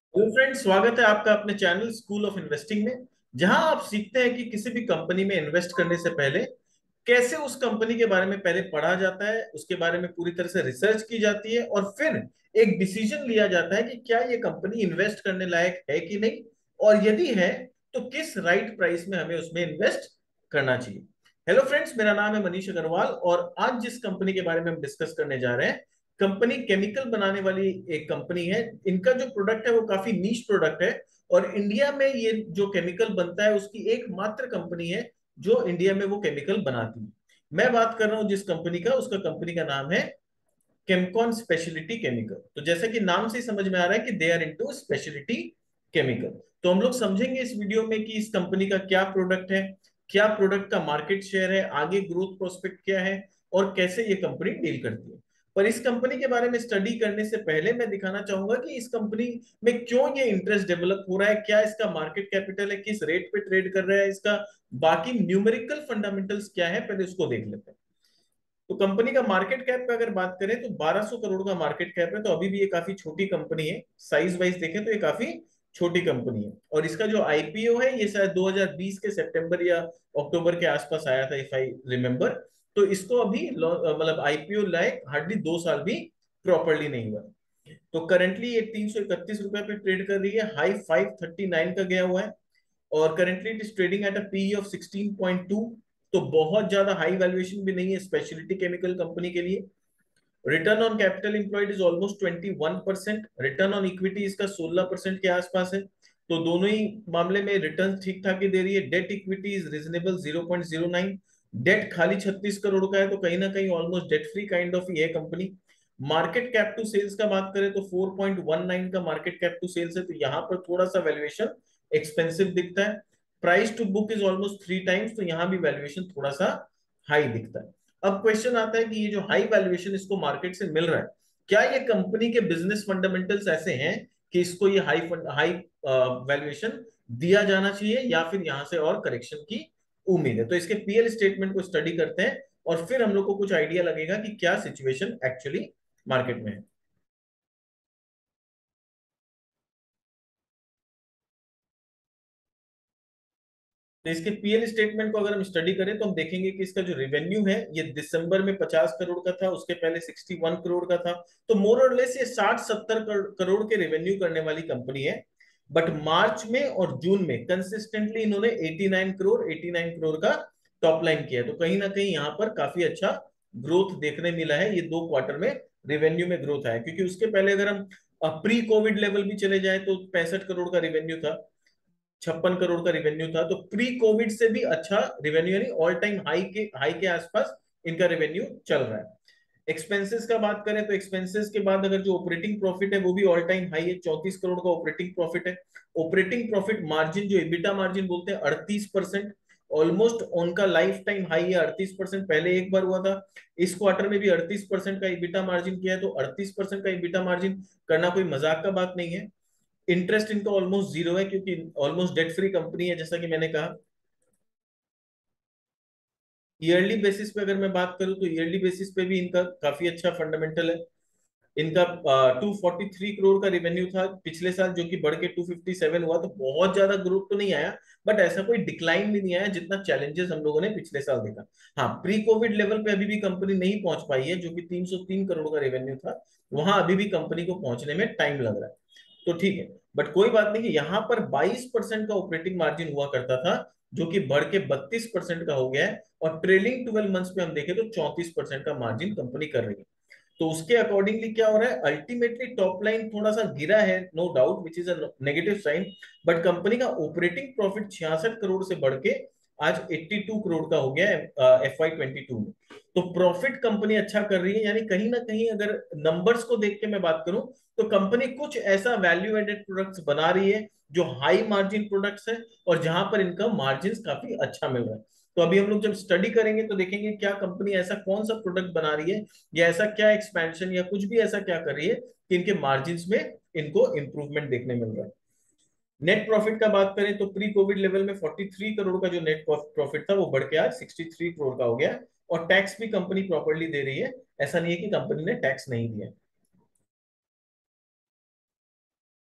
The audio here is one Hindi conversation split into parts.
हेलो फ्रेंड्स, स्वागत है आपका अपने चैनल स्कूल ऑफ इन्वेस्टिंग में। जहां आप सीखते हैं कि किसी भी कंपनी में इन्वेस्ट करने से पहले कैसे उस कंपनी के बारे में पहले पढ़ा जाता है, उसके बारे में पूरी तरह से रिसर्च की जाती है और फिर एक डिसीजन लिया जाता है कि क्या ये कंपनी इन्वेस्ट करने लायक है कि नहीं, और यदि है तो किस राइट प्राइस में हमें उसमें इन्वेस्ट करना चाहिए। हेलो फ्रेंड्स, मेरा नाम है मनीष अग्रवाल और आज जिस कंपनी के बारे में हम डिस्कस करने जा रहे हैं, कंपनी केमिकल बनाने वाली एक कंपनी है। इनका जो प्रोडक्ट है वो काफी नीश प्रोडक्ट है और इंडिया में ये जो केमिकल बनता है उसकी एकमात्र कंपनी है जो इंडिया में वो केमिकल बनाती है। मैं बात कर रहा हूं जिस कंपनी का, उसका कंपनी का नाम है केमकॉन स्पेशलिटी केमिकल। तो जैसा कि नाम से ही समझ में आ रहा है कि they are into speciality chemical. तो हम लोग समझेंगे इस वीडियो में कि इस कंपनी का क्या प्रोडक्ट है, क्या प्रोडक्ट का मार्केट शेयर है, आगे ग्रोथ प्रोस्पेक्ट क्या है और कैसे ये कंपनी डील करती है। पर इस कंपनी के बारे में स्टडी करने से पहले मैं दिखाना चाहूंगा कि इस कंपनी में क्यों ये इंटरेस्ट डेवलप हो रहा है, क्या इसका मार्केट कैपिटल है, किस रेट पे ट्रेड कर रहा है, इसका बाकी न्यूमेरिकल फंडामेंटल्स क्या है, पहले उसको देख लेते हैं। तो कंपनी का मार्केट कैप का अगर बात करें तो 1200 करोड़ का मार्केट कैप है। तो अभी भी ये काफी छोटी कंपनी है, साइज वाइज देखें तो ये काफी छोटी कंपनी है। और इसका जो आईपीओ है ये शायद 2020 के सितंबर या अक्टूबर के आसपास आया था, इफ आई रिमेम्बर। तो इसको अभी मतलब आईपीओ लायक हार्डली 2 साल भी प्रॉपरली नहीं हुआ। तो करंटली ये 331 रुपए पे ट्रेड कर रही है, हाई 539 का गया हुआ है। और currently it is trading at a PE of 16.2। तो बहुत ज्यादा हाई वैल्यूएशन भी नहीं है स्पेशलिटी केमिकल कंपनी के लिए। Return on capital employed is almost 21%। Return on equity इसका 16% के आसपास है। तो दोनों ही मामले में रिटर्न ठीक ठाक ही दे रही है। Debt equity is reasonable 0.09। Debt खाली 36 करोड़ का है, तो कहीं ना कहीं almost debt free kind of ही है company. Market cap to sales का बात करें तो 4.19 का मार्केट कैप टू सेल्स है, तो यहाँ पर थोड़ा सा वैल्यूएशन एक्सपेंसिव दिखता है। Price to book is almost 3 times, तो यहाँ भी वैल्यूएशन थोड़ा सा हाई दिखता है। अब क्वेश्चन आता है कि ये जो हाई वैल्यूएशन इसको मार्केट से मिल रहा है, क्या ये कंपनी के बिजनेस फंडामेंटल्स ऐसे हैं कि इसको ये हाई वैल्यूएशन दिया जाना चाहिए, या फिर यहां से और करेक्शन की उम्मीद है। तो इसके पीएल स्टेटमेंट को स्टडी करते हैं और फिर हम लोग को कुछ आइडिया लगेगा कि क्या सिचुएशन एक्चुअली मार्केट में है। तो इसके पीएल स्टेटमेंट को अगर हम स्टडी करें तो हम देखेंगे कि इसका जो रेवेन्यू है ये दिसंबर में 50 करोड़ का था, उसके पहले 61 करोड़ का था। तो मोर और लेस ये 60-70 करोड़ के रेवेन्यू करने वाली कंपनी है। बट मार्च में और जून में कंसिस्टेंटली इन्होंने 89 करोड़ का टॉप लाइन किया है। तो कहीं ना कहीं यहाँ पर काफी अच्छा ग्रोथ देखने मिला है। ये 2 क्वार्टर में रेवेन्यू में ग्रोथ आया, क्योंकि उसके पहले अगर हम प्री कोविड लेवल भी चले जाए तो 65 करोड़ का रेवेन्यू था, 56 करोड़ का रेवेन्यू था। तो प्री कोविड से भी अच्छा रेवेन्यू, यानी ऑल टाइम हाई के आसपास इनका रेवेन्यू चल रहा है। एक्सपेंसेस का बात करें तो एक्सपेंसेस के बाद अगर जो ऑपरेटिंग प्रॉफिट है वो भी ऑल टाइम हाई है, 34 करोड़ का ऑपरेटिंग प्रॉफिट है। ऑपरेटिंग प्रॉफिट मार्जिन जो इबिटा मार्जिन बोलते हैं 38%, ऑलमोस्ट उनका लाइफ टाइम हाई है 38%। पहले एक बार हुआ था, इस क्वार्टर में भी 38% का इबिटा मार्जिन किया है। तो 38% का इबिटा मार्जिन करना कोई मजाक का बात नहीं है। इंटरेस्ट इनका ऑलमोस्ट जीरो है, क्योंकि ऑलमोस्ट डेट फ्री कंपनी है जैसा कि मैंने कहा। ईयरली बेसिस पे अगर मैं बात करूं तो ईयरली बेसिस पे भी इनका काफी अच्छा फंडामेंटल है। इनका 243 करोड़ का रेवेन्यू था पिछले साल, जो कि बढ़ के 257 हुआ। तो बहुत ज्यादा ग्रोथ तो नहीं आया, बट ऐसा कोई डिक्लाइन भी नहीं आया जितना चैलेंजेस हम लोगों ने पिछले साल देखा। हाँ, प्री कोविड लेवल पे अभी भी कंपनी नहीं पहुंच पाई है, जो कि 303 करोड़ का रेवेन्यू था। वहां अभी भी कंपनी को पहुंचने में टाइम लग रहा है। तो ठीक है, बट कोई बात नहीं कि यहाँ पर 22% का ऑपरेटिंग मार्जिन हुआ करता था, जो कि बढ़ के 32% का हो गया है। और ट्रेलिंग 12 मंथ्स पे हम देखें तो 34% का मार्जिन कंपनी कर रही है। तो उसके अकॉर्डिंगली क्या हो रहा है, अल्टीमेटली टॉप लाइन थोड़ा सा गिरा है, no doubt, which is a negative sign. But company का ऑपरेटिंग प्रॉफिट 66 करोड़ से बढ़ के आज 82 करोड़ का हो गया है FY22 में। तो प्रॉफिट कंपनी अच्छा कर रही है, यानी कहीं ना कहीं अगर नंबर्स को देख के मैं बात करूं तो कंपनी कुछ ऐसा वैल्यू एडेड प्रोडक्ट्स बना रही है जो हाई मार्जिन प्रोडक्ट्स है, और जहां पर इनका मार्जिन काफी अच्छा मिल रहा है। तो अभी हम लोग जब स्टडी करेंगे तो देखेंगे क्या कंपनी ऐसा कौन सा प्रोडक्ट बना रही है, या ऐसा क्या एक्सपेंशन या कुछ भी ऐसा क्या कर रही है कि इनके मार्जिन में इनको इंप्रूवमेंट देखने मिल रहा है। नेट प्रॉफिट का बात करें तो प्री कोविड लेवल में 43 करोड़ का जो नेट प्रॉफिट था वो बढ़ के आज 63 करोड़ का हो गया। और टैक्स भी कंपनी प्रॉपरली दे रही है, ऐसा नहीं है कि कंपनी ने टैक्स नहीं दिया।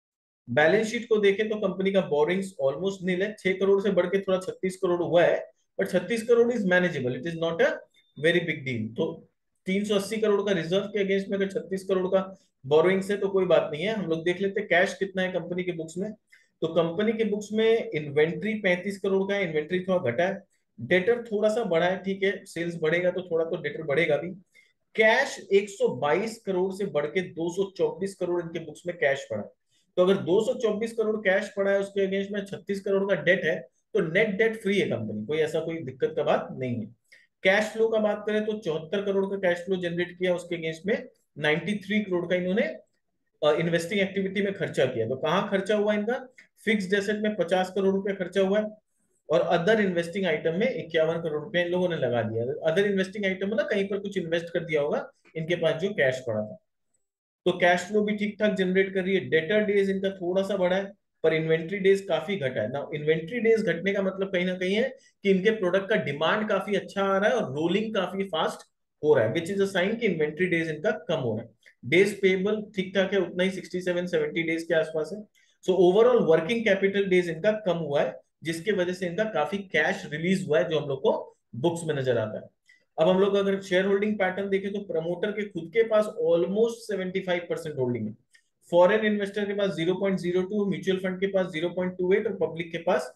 बैलेंस शीट को देखें तो कंपनी का बोरिंग्स ऑलमोस्ट नील है, 6 करोड़ से बढ़ के थोड़ा 36 करोड़ हुआ है, but 36 crore is manageable, it is not a very big deal. तो 380 करोड़ का रिजर्व के अगेंस्ट में अगर 36 करोड़ का बोरोइंग्स है तो कोई बात नहीं है। हम लोग देख लेते हैं कैश कितना है कंपनी के बुक्स में। तो कंपनी के बुक्स में इन्वेंट्री 35 करोड़ का है, इन्वेंट्री थोड़ा घटा है, डेटर थोड़ा सा बढ़ा है, ठीक है, सेल्स बढ़ेगा तो थोड़ा तो डेटर बढ़ेगा भी। कैश 122 करोड़ से बढ़ के 224 करोड़ इनके बुक्स में कैश पड़ा है। तो अगर 224 करोड़ कैश पड़ा है, उसके अगेंस्ट में 36 करोड़ का डेट है, तो नेट डेट फ्री है कंपनी, कोई ऐसा कोई दिक्कत का बात नहीं है। कैश फ्लो का बात करें तो 74 करोड़ का कैश फ्लो जनरेट किया, उसके अगेंस्ट में 93 करोड़ का इन्होंने इन्वेस्टिंग एक्टिविटी में खर्चा किया। तो कहाँ खर्चा हुआ इनका? फिक्स्ड एसेट में 50 करोड़ रुपया खर्चा हुआ है, और अदर इन्वेस्टिंग आइटम में 51 करोड़ रुपया इन लोगों ने लगा दिया। अदर इन्वेस्टिंग आइटम मतलब कहीं पर कुछ इन्वेस्ट कर दिया होगा इनके पास जो कैश पड़ा था। तो कैश फ्लो भी ठीक ठाक जनरेट कर रही है। डेटर डेज इनका थोड़ा सा बढ़ा है, पर इन्वेंट्री डेज काफी घटा है ना। इन्वेंट्री डेज घटने का मतलब कहीं ना कहीं है कि इनके प्रोडक्ट का डिमांड काफी अच्छा आ रहा है और रोलिंग काफी फास्ट हो रहा है, विच इज अ साइन कि इन्वेंट्री डेज इनका कम हो रहा है। डेज पेबल ठीक ठाक है, उतना ही 67-70 डेज के आसपास है। So overall working capital days इनका कम हुआ है, जिसकी वजह से इनका काफी कैश रिलीज हुआ है, जो हम लोग को बुक्स में नजर आता है। अब हम लोग अगर शेयर होल्डिंग पैटर्न देखें तो प्रमोटर के खुद के पास ऑलमोस्ट 75% होल्डिंग है, फॉरेन इन्वेस्टर के पास 0.02, म्यूचुअल फंड के पास 0.28 और पब्लिक के पास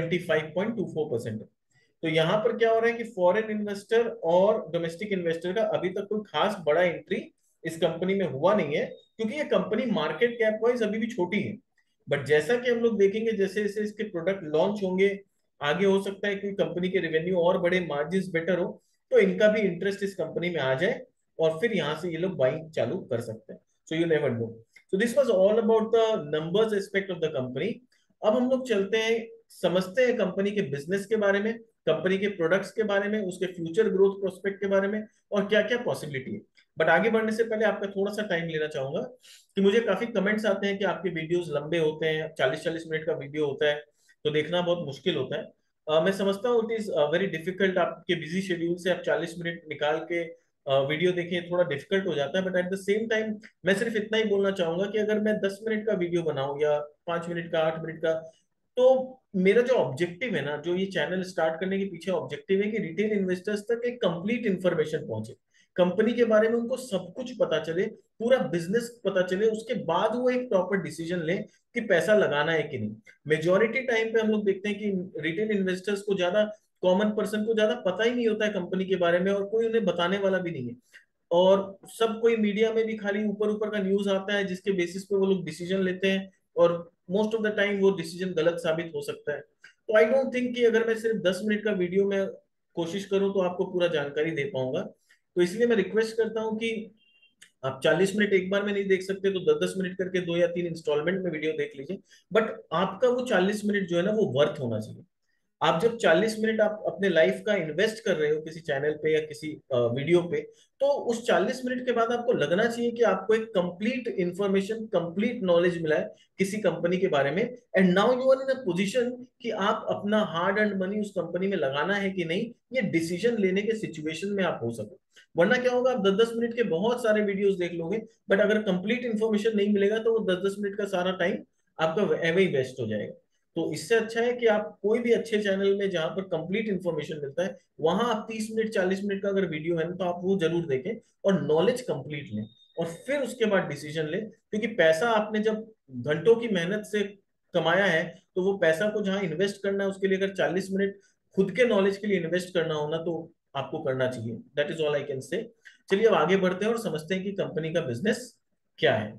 25.24% है। तो यहाँ पर क्या हो रहा है कि फॉरेन इन्वेस्टर और डोमेस्टिक इन्वेस्टर का अभी तक कोई खास बड़ा एंट्री इस कंपनी में हुआ नहीं है, क्योंकि ये कंपनी मार्केट कैप वाइज अभी भी छोटी है। बट जैसा कि हम लोग देखेंगे, जैसे जैसे इसके प्रोडक्ट लॉन्च होंगे, आगे हो सकता है कि कंपनी के रेवेन्यू और बड़े, मार्जिन बेटर हो, तो इनका भी इंटरेस्ट इस कंपनी में आ जाए और फिर यहाँ से ये लोग बाइंग चालू कर सकते हैं। So you never know. So this was all about the numbers aspect of the company. अब हम लोग चलते हैं, समझते हैं कंपनी के बिजनेस के बारे में, कंपनी के प्रोडक्ट्स के बारे में, उसके फ्यूचर ग्रोथ प्रोस्पेक्ट के बारे में, और क्या क्या पॉसिबिलिटी है। बट आगे बढ़ने से पहले आपका थोड़ा सा टाइम लेना चाहूंगा, कि मुझे काफी कमेंट्स आते हैं कि आपके वीडियोस लंबे होते हैं, 40-40 मिनट का वीडियो होता है, तो देखना बहुत मुश्किल होता है। मैं समझता हूँ इट इज वेरी डिफिकल्ट, आपके बिजी शेड्यूल से आप 40 मिनट निकाल के वीडियो देखें, थोड़ा डिफिकल्ट हो जाता है। But at the same time मैं सिर्फ इतना ही बोलना चाहूंगा कि अगर मैं 10 मिनट का वीडियो बनाऊं या 5 मिनट का, 8 मिनट का, तो मेरा जो ऑब्जेक्टिव है ना, जो ये चैनल स्टार्ट करने के पीछे ऑब्जेक्टिव है कि रिटेल इन्वेस्टर्स तक एक कंप्लीट इंफॉर्मेशन पहुंचे, कंपनी के बारे में उनको सब कुछ पता चले, पूरा बिजनेस पता चले, उसके बाद वो एक प्रॉपर डिसीजन ले कि पैसा लगाना है कि नहीं। मेजोरिटी टाइम पे हम लोग देखते हैं कि रिटेल इन्वेस्टर्स को ज्यादा, कॉमन पर्सन को ज्यादा पता ही नहीं होता है कंपनी के बारे में, और कोई उन्हें बताने वाला भी नहीं है। और सब कोई मीडिया में भी खाली ऊपर ऊपर का न्यूज आता है, जिसके बेसिस पे वो लोग डिसीजन लेते हैं, और मोस्ट ऑफ द टाइम वो डिसीजन गलत साबित हो सकता है। तो आई डोंट थिंक कि अगर मैं सिर्फ 10 मिनट का वीडियो में कोशिश करूं तो आपको पूरा जानकारी दे पाऊंगा। तो इसलिए मैं रिक्वेस्ट करता हूं कि आप 40 मिनट एक बार में नहीं देख सकते, तो 10-10 मिनट करके 2 या 3 इंस्टॉलमेंट में वीडियो देख लीजिए। बट आपका वो 40 मिनट जो है ना, वो वर्थ होना चाहिए। आप जब 40 मिनट आप अपने लाइफ का इन्वेस्ट कर रहे हो किसी चैनल पे या किसी वीडियो पे, तो उस 40 मिनट के बाद आपको लगना चाहिए कि आपको एक कंप्लीट इंफॉर्मेशन, कंप्लीट नॉलेज मिला है किसी कंपनी के बारे में, and now you are in a position कि आप अपना हार्ड अर्न मनी उस कंपनी में लगाना है कि नहीं, ये डिसीजन लेने के सिचुएशन में आप हो सको। वरना क्या होगा, आप 10-10 मिनट के बहुत सारे वीडियोस देख लोगे, बट अगर कंप्लीट इंफॉर्मेशन नहीं मिलेगा तो वो 10-10 मिनट का सारा टाइम आपका एवे ही वेस्ट हो जाएगा। तो इससे अच्छा है कि आप कोई भी अच्छे चैनल में जहां पर कंप्लीट इंफॉर्मेशन मिलता है, वहां आप 30 मिनट, 40 मिनट का अगर वीडियो है ना, तो आप वो जरूर देखें और नॉलेज कंप्लीट लें, और फिर उसके बाद डिसीजन लें। क्योंकि पैसा आपने जब घंटों की मेहनत से कमाया है, तो वो पैसा को जहां इन्वेस्ट करना है, उसके लिए अगर 40 मिनट खुद के नॉलेज के लिए इन्वेस्ट करना हो ना, तो आपको करना चाहिए। That is all I can say. चलिए अब आगे बढ़ते हैं और समझते हैं कि कंपनी का बिजनेस क्या है।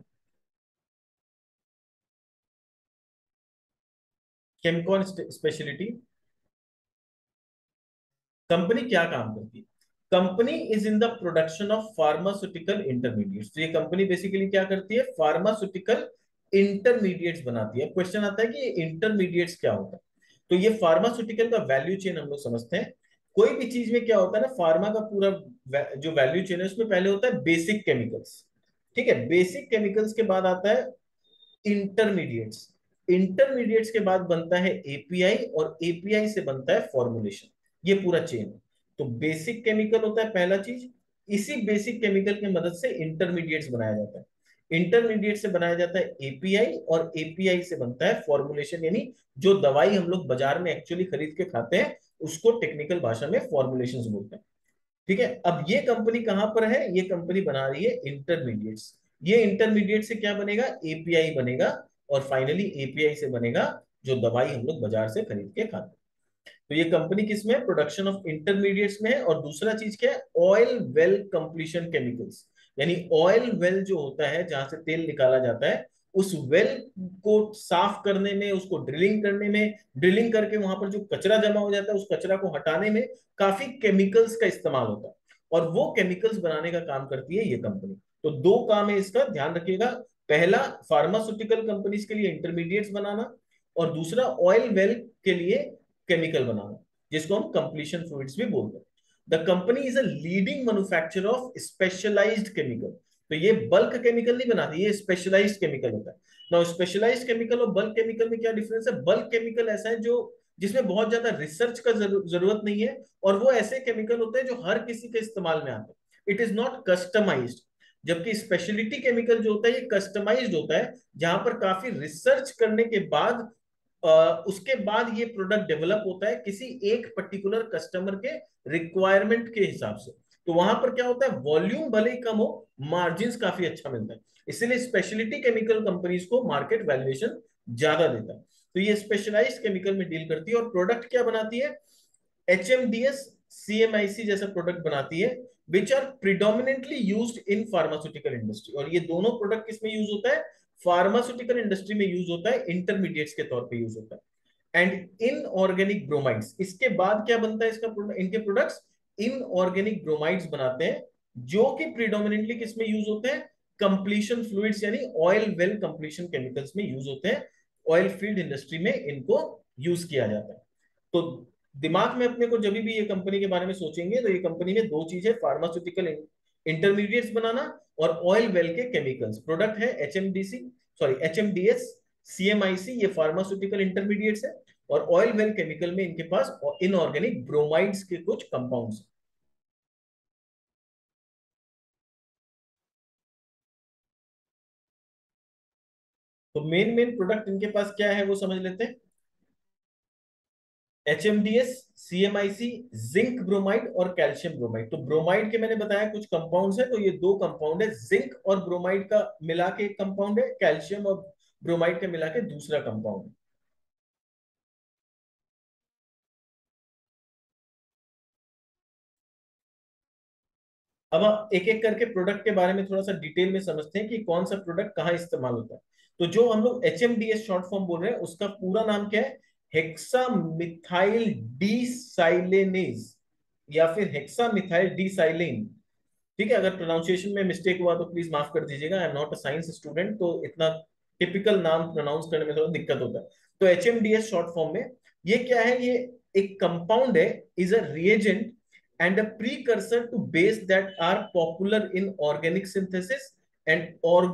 केमकॉन स्पेशलिटी कंपनी क्या काम करती है? Company is in the production of pharmaceutical intermediates. तो ये कंपनी बेसिकली क्या करती है? फार्मास्यूटिकल इंटरमीडिएट्स बनाती है। क्वेश्चन आता है कि ये इंटरमीडिएट्स क्या होता है? तो ये फार्मास्यूटिकल का वैल्यू चेन हम लोग समझते हैं। कोई भी चीज में क्या होता है ना, फार्मा का पूरा जो वैल्यू चेन है, उसमें पहले होता है बेसिक केमिकल्स। ठीक है, बेसिक केमिकल्स के बाद आता है इंटरमीडिएट्स। इंटरमीडिएट्स के बाद बनता है एपीआई, और एपीआई से बनता है फॉर्मुलेशन। ये पूरा चेन है। तो बेसिक केमिकल होता है पहला चीज, इसी बेसिक केमिकल की मदद से इंटरमीडिएट्स बनाया जाता है। इंटरमीडिएट से बनाया जाता है एपीआई, और एपीआई से बनता है फॉर्मुलेशन, यानी जो दवाई हम लोग बाजार में एक्चुअली खरीद के खाते हैं उसको टेक्निकल भाषा में फॉर्मुलेशंस बोलते हैं। ठीक है, अब ये कंपनी कहां पर है, ये कंपनी बना रही है इंटरमीडिएट्स। ये इंटरमीडिएट से क्या बनेगा, एपीआई बनेगा, और फाइनली एपीआई से बनेगा जो दवाई हम लोग बाजार से खरीद के खाते हैं। तो ये कंपनी किसमें है, प्रोडक्शन ऑफ इंटरमीडिएट्स में है। और दूसरा चीज क्या है, ऑयल वेल कंप्लीशन केमिकल्स, यानी ऑयल वेल जो होता है जहां से तेल निकाला जाता है, उस वेल को साफ करने में, उसको ड्रिलिंग करने में, ड्रिलिंग करके वहां पर जो कचरा जमा हो जाता है उस कचरा को हटाने में काफी केमिकल्स का इस्तेमाल होता है, और वो केमिकल्स बनाने का काम करती है ये कंपनी। तो दो काम है इसका, ध्यान रखिएगा। पहला, फार्मास्यूटिकल कंपनीज के लिए इंटरमीडिएट्स बनाना, और दूसरा ऑयल वेल के लिए केमिकल बनाना, जिसको हम कंप्लीशन फ्लूइड्स भी बोलते हैं। The company is a leading manufacturer of specialised chemical. तो ये बल्क केमिकल नहीं बनाती, ये स्पेशलाइज्ड केमिकल होता है। ना स्पेशलाइज्ड केमिकल और बल्क केमिकल में क्या डिफरेंस है, बल्क केमिकल ऐसा है जो जिसमें बहुत ज्यादा रिसर्च का जरूरत नहीं है, और वो ऐसे केमिकल होते हैं जो हर किसी के इस्तेमाल में आते हैं। It is not customised. जबकि स्पेशलिटी केमिकल जो होता है ये कस्टमाइज्ड होता है, जहां पर काफी रिसर्च करने के बाद उसके बाद ये प्रोडक्ट डेवलप होता है किसी एक पर्टिकुलर कस्टमर के रिक्वायरमेंट के हिसाब से। तो वहां पर क्या होता है, वॉल्यूम भले ही कम हो, मार्जिन काफी अच्छा मिलता है। इसीलिए स्पेशलिटी केमिकल कंपनीज को मार्केट वैल्यूएशन ज्यादा देता है। तो ये स्पेशलाइज्ड केमिकल में डील करती है, और प्रोडक्ट क्या बनाती है, एचएमडीएस, सीएमआईसी जैसा प्रोडक्ट बनाती है, which are predominantly used in pharmaceutical industry. और ये दोनों प्रोडक्ट किसमें यूज होता है, फार्मास्यूटिकल इंडस्ट्री में यूज होता है, इंटरमीडिएट्स के तौर पे यूज होता है। एंड इनऑर्गेनिक ब्रोमाइड्स, इसके बाद क्या बनता है इसका इनके प्रोडक्ट्स, इनऑर्गेनिक ब्रोमाइड्स बनाते हैं, जो कि प्रिडोमिनेंटली किसमें यूज होते हैं, कंप्लीशन फ्लूइड्स यानी ऑयल वेल कंप्लीशन केमिकल्स में यूज होते हैं। ऑयल फील्ड इंडस्ट्री में इनको यूज किया जाता है। तो दिमाग में अपने को जब भी ये कंपनी के बारे में सोचेंगे तो ये कंपनी में दो चीजें, फार्मास्यूटिकल इंटरमीडिएट्स बनाना और ऑयल वेल के केमिकल्स। प्रोडक्ट है एचएमडीसी, सॉरी एचएमडीएस, सीएमआईसी, ये फार्मास्यूटिकल इंटरमीडिएट्स है, और ऑयल वेल केमिकल में इनके पास इनऑर्गेनिक ब्रोमाइड्स के कुछ कंपाउंड्स। तो मेन मेन प्रोडक्ट इनके पास क्या है वो समझ लेते हैं। एचएमडीएस, सीएमआईसी, जिंक ब्रोमाइड और कैल्शियम ब्रोमाइड। तो ब्रोमाइड के मैंने बताया कुछ कंपाउंड्स है, तो ये दो कंपाउंड है, जिंक और ब्रोमाइड का मिला के एक कंपाउंड है, कैल्शियम और ब्रोमाइड का मिला के दूसरा कंपाउंड है। अब एक एक करके प्रोडक्ट के बारे में थोड़ा सा डिटेल में समझते हैं कि कौन सा प्रोडक्ट कहाँ इस्तेमाल होता है। तो जो हम लोग एचएमडीएस शॉर्ट फॉर्म बोल रहे हैं उसका पूरा नाम क्या है, हेक्सा मिथाइल डीसाइलेनेज, या फिर हेक्सा मिथाइल डीसाइलेन। ठीक है, अगर प्रोनाउंसिएशन में मिस्टेक हुआ तो प्लीज माफ कर दीजिएगा, I am not a science student, तो इतना टिपिकल नाम प्रोनाउंस करने में थोड़ा दिक्कत होता है। तो एचएमडीएस शॉर्ट फॉर्म में ये क्या है, ये एक कंपाउंड है, is a reagent and a precursor to base that are popular in organic synthesis and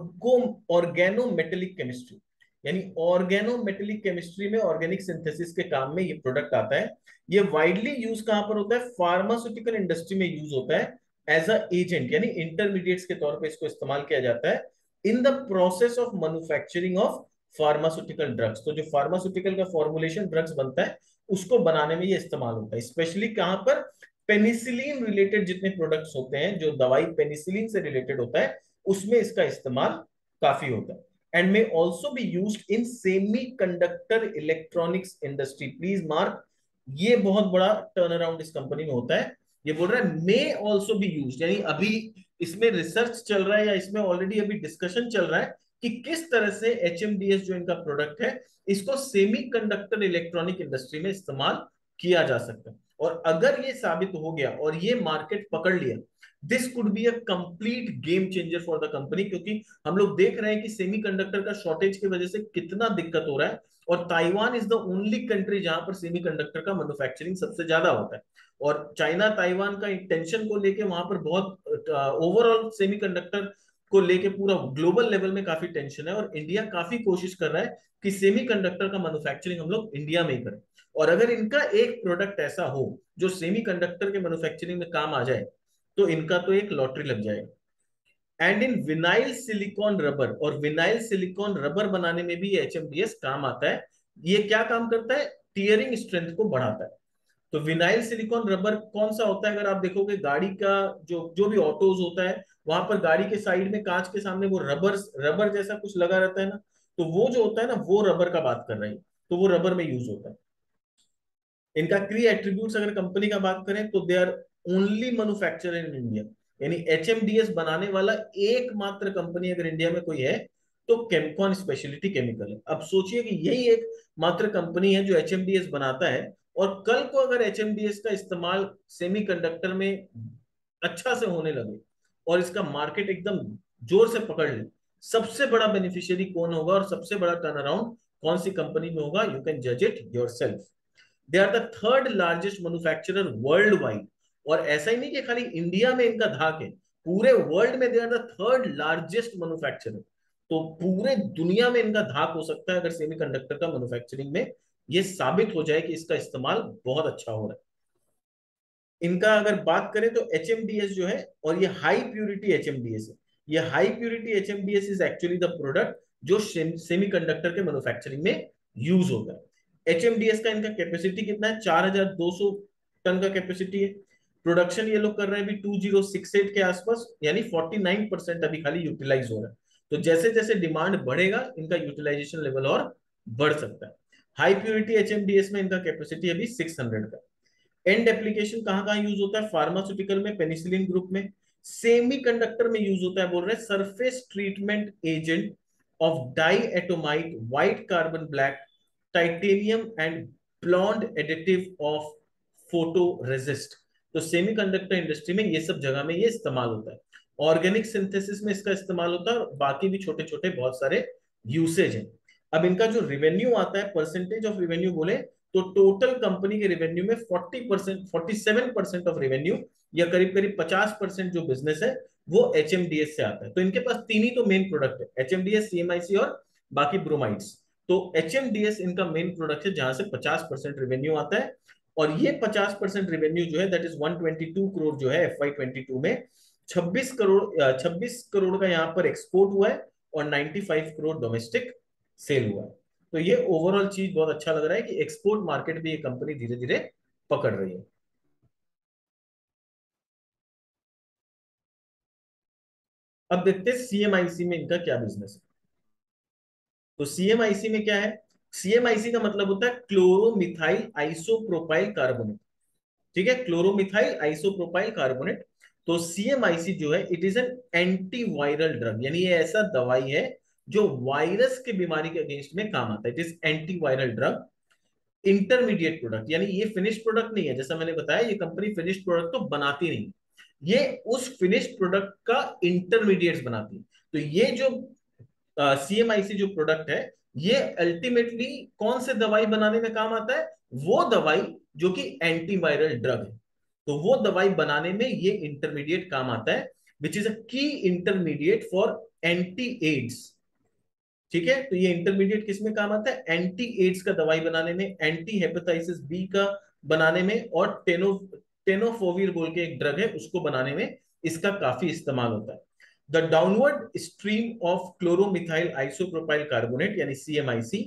organometallic chemistry। यानी ऑर्गेनोमेटेलिक केमिस्ट्री में ऑर्गेनिक सिंथेसिस के काम में ये प्रोडक्ट आता है। ये वाइडली यूज कहां पर होता है, फार्मास्यूटिकल इंडस्ट्री में यूज होता है एज अ एजेंट, यानी इंटरमीडिएट्स के तौर पे इसको इस्तेमाल किया जाता है in the process of manufacturing of pharmaceutical drugs. तो जो फार्मास्यूटिकल का फॉर्मुलेशन ड्रग्स बनता है उसको बनाने में ये इस्तेमाल होता है, स्पेशली कहां पर, पेनिसिलिन रिलेटेड जितने प्रोडक्ट्स होते हैं, जो दवाई पेनिसिलिन से रिलेटेड होता है उसमें इसका इस्तेमाल काफी होता है। And may also be use in semi conductor electronics industry. Please mark, ये बहुत बड़ा टर्न अराउंड इस कंपनी में होता है। ये बोल रहा है मे ऑल्सो बी यूज, यानी अभी इसमें रिसर्च चल रहा है या इसमें ऑलरेडी अभी डिस्कशन चल रहा है कि किस तरह से एचएमडीएस जो इनका प्रोडक्ट है इसको सेमी कंडक्टर इलेक्ट्रॉनिक इंडस्ट्री में इस्तेमाल किया जा सकता है। और अगर ये साबित हो गया और ये मार्केट पकड़ लिया, this could be a complete game changer for the company, क्योंकि हम लोग देख रहे हैं कि सेमीकंडक्टर का शॉर्टेज की वजह से कितना दिक्कत हो रहा है, और Taiwan is the only country जहां पर सेमीकंडक्टर का मैन्युफैक्चरिंग सबसे ज्यादा होता है। और चाइना ताइवान का टेंशन को लेके वहां पर बहुत ओवरऑल सेमीकंडक्टर को लेके पूरा ग्लोबल लेवल में काफी टेंशन है, और इंडिया काफी कोशिश कर रहा है कि सेमीकंडक्टर का मैन्युफैक्चरिंग हम लोग इंडिया में ही करें। और अगर इनका एक प्रोडक्ट ऐसा हो जो सेमीकंडक्टर के मैन्युफैक्चरिंग में काम आ जाए तो इनका तो एक लॉटरी लग जाएगा। And in vinyl silicone rubber, और विनाइल सिलिकॉन रबर बनाने में भी एचएमडीएस काम आता है। ये क्या काम करता है? टीयरिंग स्ट्रेंथ को बढ़ाता है। तो विनाइल सिलिकॉन रबर कौन सा होता है? अगर आप देखोगे गाड़ी का जो जो भी ऑटोज होता है, वहां पर गाड़ी के साइड में कांच के सामने वो रबर रबर जैसा कुछ लगा रहता है ना, तो वो जो होता है ना, वो रबर का बात कर रहे हैं, तो वो रबर में यूज होता है। इनका की एट्रीब्यूट्स अगर कंपनी का बात करें तो they are only manufacturer in India, यानी एचएमडीएस बनाने वाला एकमात्र कंपनी अगर इंडिया में कोई है तो केमकॉन स्पेशलिटी केमिकल है। अब सोचिए कि यही एक मात्र कंपनी है जो एचएमडीएस बनाता है, और कल को अगर एचएमडीएस का इस्तेमाल सेमीकंडक्टर में अच्छा से होने लगे और इसका मार्केट एकदम जोर से पकड़ ले, सबसे बड़ा बेनिफिशियरी कौन होगा और सबसे बड़ा टर्न अराउंड कौन सी कंपनी में होगा? यू कैन जज it yourself. They are the third largest manufacturer world wide. और ऐसा ही नहीं कि खाली इंडिया में इनका धाक है, पूरे वर्ल्ड में they are the third largest manufacturer. तो पूरे दुनिया में इनका धाक हो सकता है अगर सेमीकंडक्टर का मैन्युफैक्चरिंग में ये साबित हो जाए कि इसका इस्तेमाल बहुत अच्छा हो रहा है। इनका अगर बात करें तो एचएमडीएस जो है, और ये हाई प्यूरिटी एचएमडीएस है, ये high purity HMDS is actually the product जो सेमीकंडक्टर के मैन्युफैक्चरिंग में यूज होता है। एचएमडीएस का इनका कैपेसिटी कितना है? 4200 टन का कैपेसिटी है। प्रोडक्शन ये लोग कर रहे हैं अभी 2068 के आसपास, यानी 49% अभी खाली यूटिलाइज हो रहा है। तो जैसे जैसे डिमांड बढ़ेगा इनका यूटिलाइजेशन लेवल और बढ़ सकता है। हाई प्यूरिटी एचएमडीएस में इनका कैपेसिटी अभी 600 का। एंड एप्लीकेशन कहाँ कहाँ यूज होता है? फार्मास्यूटिकल में, पेनिसिलिन ग्रुप में, सेमी कंडक्टर में यूज होता है, बोल रहे हैं surface treatment agent of diatomite white carbon black titanium and blond additive of photoresist. तो सेमीकंडक्टर इंडस्ट्री में ये सब जगह में ये इस्तेमाल होता है। ऑर्गेनिक सिंथेसिस में इसका इस्तेमाल होता है, और बाकी भी छोटे छोटे बहुत सारे यूसेज हैं। अब इनका जो रिवेन्यू आता है, परसेंटेज ऑफ रिवेन्यू बोले तो टोटल कंपनी के रेवेन्यू में 40%, 47% ऑफ रेवेन्यू या करीब करीब 50% जो बिजनेस है वो एचएमडीएस से आता है। तो इनके पास तीन ही तो मेन प्रोडक्ट है, एचएमडीएस, सीएमआईसी और बाकी ब्रोमाइड्स। तो एचएमडीएस इनका मेन प्रोडक्ट है जहां से 50% रेवेन्यू आता है। और ये 50% रेवेन्यू जो है दैट इज 122 करोड़ जो है FY22 में, 26 करोड़ का यहाँ पर एक्सपोर्ट हुआ है और 95 करोड़ डोमेस्टिक सेल हुआ है। तो ये ओवरऑल चीज बहुत अच्छा लग रहा है कि एक्सपोर्ट मार्केट भी ये कंपनी धीरे धीरे पकड़ रही है। अब देखते हैं सीएमआईसी में इनका क्या बिजनेस है। तो सीएमआईसी में क्या है? सीएमआईसी का मतलब होता है क्लोरोमिथाइल आइसोप्रोपाइल कार्बोनेट। ठीक है, क्लोरोमिथाइल आइसोप्रोपाइल कार्बोनेट। तो सीएमआईसी जो है it is an antiviral drug, यानी ये ऐसा दवाई है जो वायरस के बीमारी के अगेंस्ट में काम आता है। It is antiviral drug. Intermediate product, यानी ये फिनिश प्रोडक्ट नहीं है, जैसा मैंने बताया ये कंपनी फिनिश प्रोडक्ट तो बनाती नहीं, ये उस फिनिश प्रोडक्ट का इंटरमीडिएट्स बनाती है। तो ये जो सीएमआईसी जो प्रोडक्ट है, ये अल्टीमेटली कौन से दवाई बनाने में काम आता है? वो दवाई जो कि एंटीवायरल ड्रग है, तो वो दवाई बनाने में ये इंटरमीडिएट काम आता है, which is a key intermediate for anti ads. ठीक है, तो ये इंटरमीडिएट किस में काम आता है? एंटी एड्स का दवाई बनाने में, एंटी हेपेटाइटिस बी का बनाने में, और टेनोफोविर बोल के एक ड्रग है उसको बनाने में इसका काफी इस्तेमाल होता है। The downward stream of chloromethyl isopropyl carbonate यानी CMIC,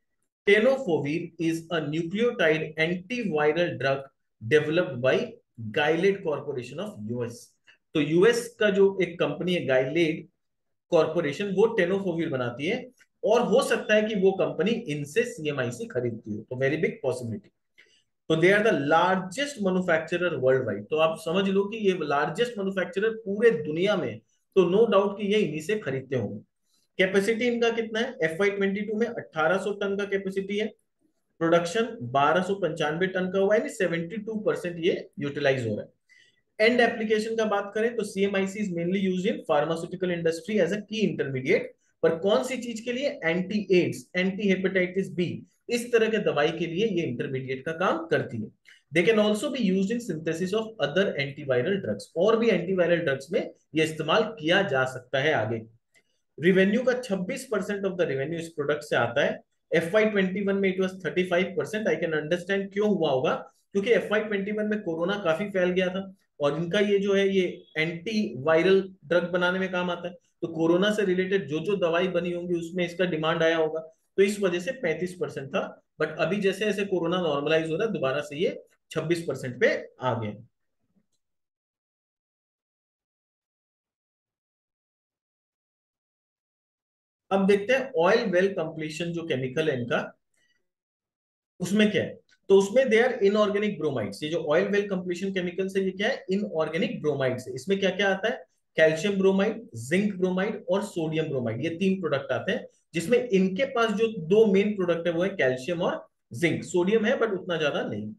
tenofovir is a nucleotide antiviral drug developed by Gilead corporation of US. तो यूएस का जो एक कंपनी है गाइलेड कॉर्पोरेशन, वो टेनोफोविर बनाती है, और हो सकता है कि वो कंपनी इनसे सीएमआईसी खरीदती हो, तो वेरी बिग पॉसिबिलिटी। तो they are the largest manufacturer world wide. तो आप समझ लो कि ये लार्जेस्ट मैन्युफैक्चरर पूरे दुनिया में, तो नो डाउट कि ये इन्हीं से खरीदते होंगे। कैपेसिटी इनका कितना है? FY22 में 1800 टन का कैपेसिटी है। प्रोडक्शन 1295 टन का हुआ है, 72% ये यूटिलाइज हो रहा है। एंड एप्लीकेशन का बात करें तो CMIC is mainly used in pharmaceutical industry as a key intermediate. पर कौन सी चीज के लिए? Anti AIDS, anti hepatitis B, इस तरह के दवाई के लिए ये इंटरमीडिएट का काम करती है। They can also be used in synthesis of other antiviral drugs, और भी एंटीवायरल ड्रग्स में ये इस्तेमाल किया जा सकता है आगे। रिवेन्यू का 26% ऑफ द रेवेन्यू इस प्रोडक्ट से आता है। FY21 में it was 35%। I can understand क्यों हुआ होगा, क्योंकि FY21 में कोरोना काफी फैल गया था, और इनका ये जो है ये एंटी वायरल ड्रग बनाने में काम आता है। तो कोरोना से रिलेटेड जो जो दवाई बनी होंगी उसमें इसका डिमांड आया होगा, तो इस वजह से 35% था। बट अभी जैसे जैसे कोरोना नॉर्मलाइज हो रहा है, दोबारा से ये 26% पे आ गए। अब देखते हैं ऑयल वेल कंप्लीशन जो केमिकल है इनका, उसमें क्या है। तो उसमें दे आर इनऑर्गेनिक ब्रोमाइड्स। ये जो ऑयल वेल कंप्लीशन केमिकल है ये क्या है, इनऑर्गेनिक ब्रोमाइड्स है। इसमें क्या क्या आता है, कैल्शियम ब्रोमाइड, जिंक ब्रोमाइड और सोडियम ब्रोमाइड, ये तीन प्रोडक्ट आते हैं। जिसमें इनके पास जो दो मेन प्रोडक्ट है वो है कैल्शियम और जिंक। सोडियम है बट उतना ज्यादा नहीं।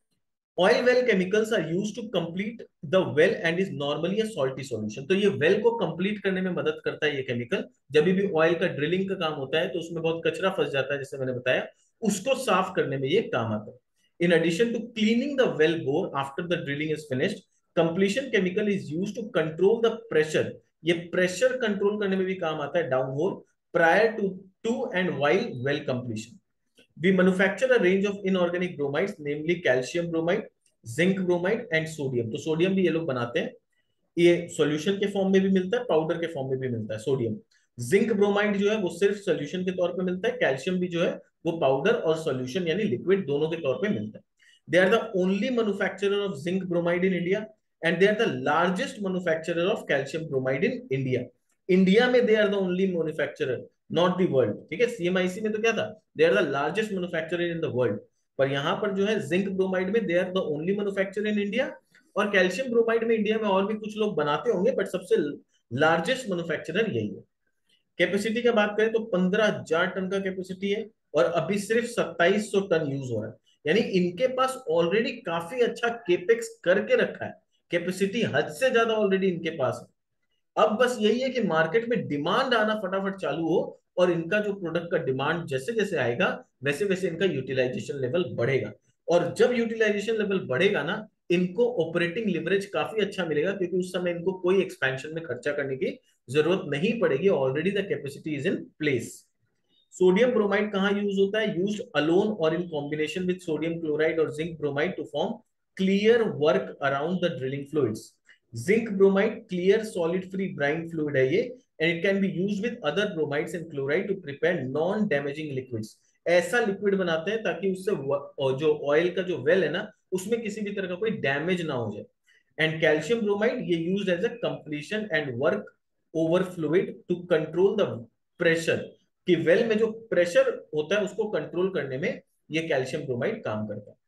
Oil well chemicals are use to complete the well and is normally a salty solution. तो ये वेल को कंप्लीट करने में मदद करता है ये केमिकल। जब भी ऑयल का ड्रिलिंग का काम होता है तो उसमें बहुत कचरा फंस जाता है, जैसे मैंने बताया, उसको साफ करने में ये काम आता है। In addition to cleaning the well bore after the drilling is finished, completion chemical is use to control the pressure. ये प्रेशर कंट्रोल करने में भी काम आता है down hole, prior to and while well completion. We manufacture a range of inorganic bromides, namely calcium bromide, zinc bromide and sodium। तो सोडियम भी ये लोग बनाते हैं। ये सॉल्यूशन के फॉर्म में भी मिलता है, पाउडर के फॉर्म में भी मिलता है सोडियम। जिंक ब्रोमाइड जो है वो सिर्फ सॉल्यूशन के तौर पे मिलता है। कैल्शियम भी जो है वो पाउडर और सॉल्यूशन यानी लिक्विड दोनों के तौर पे मिलता है। They are the only manufacturer of zinc bromide in India and they are the largest manufacturer of calcium bromide in India. India में they are the only manufacturer, not the world. ठीक है, सीएमआईसी में तो क्या था, they are the largest manufacturer in the world. पर यहाँ पर जो है जिंक ब्रोमाइड में they are the only manufacturer in India. और कैल्शियम ब्रोमाइड में इंडिया में और भी कुछ लोग बनाते होंगे बट सबसे लार्जेस्ट मैन्युफैक्चरर यही है। कैपेसिटी की बात करें तो 15,000 टन का कैपेसिटी है और अभी सिर्फ 2700 टन यूज हो रहा है। यानी इनके पास ऑलरेडी काफी अच्छा केपेक्स करके रखा है। कैपेसिटी हद से ज्यादा ऑलरेडी इनके पास है। अब बस यही है कि मार्केट में डिमांड आना फटाफट चालू हो, और इनका जो प्रोडक्ट का डिमांड जैसे जैसे आएगा वैसे वैसे इनका यूटिलाइजेशन लेवल बढ़ेगा। और जब यूटिलाइजेशन लेवल बढ़ेगा ना, इनको ऑपरेटिंग लिवरेज काफी अच्छा मिलेगा, क्योंकि उस समय इनको कोई एक्सपेंशन में खर्चा करने की जरूरत नहीं पड़ेगी, already the capacity is in place. Sodium bromide कहाँ यूज होता है, यूज अलोन और in combination with sodium chloride और zinc bromide to form clear work around the drilling fluids. Zinc bromide clear solid free brine fluid है ये, and it can be use with other bromides and chloride to prepare non damaging liquids. ऐसा लिक्विड बनाते हैं ताकि उससे जो ऑयल का जो वेल है ना, उसमें किसी भी तरह का कोई डैमेज ना हो जाए। एंड कैल्शियम ब्रोमाइड ये use as a completion and work over fluid to control the pressure. कि वेल में जो प्रेशर होता है उसको कंट्रोल करने में ये कैल्शियम ब्रोमाइड काम करता है।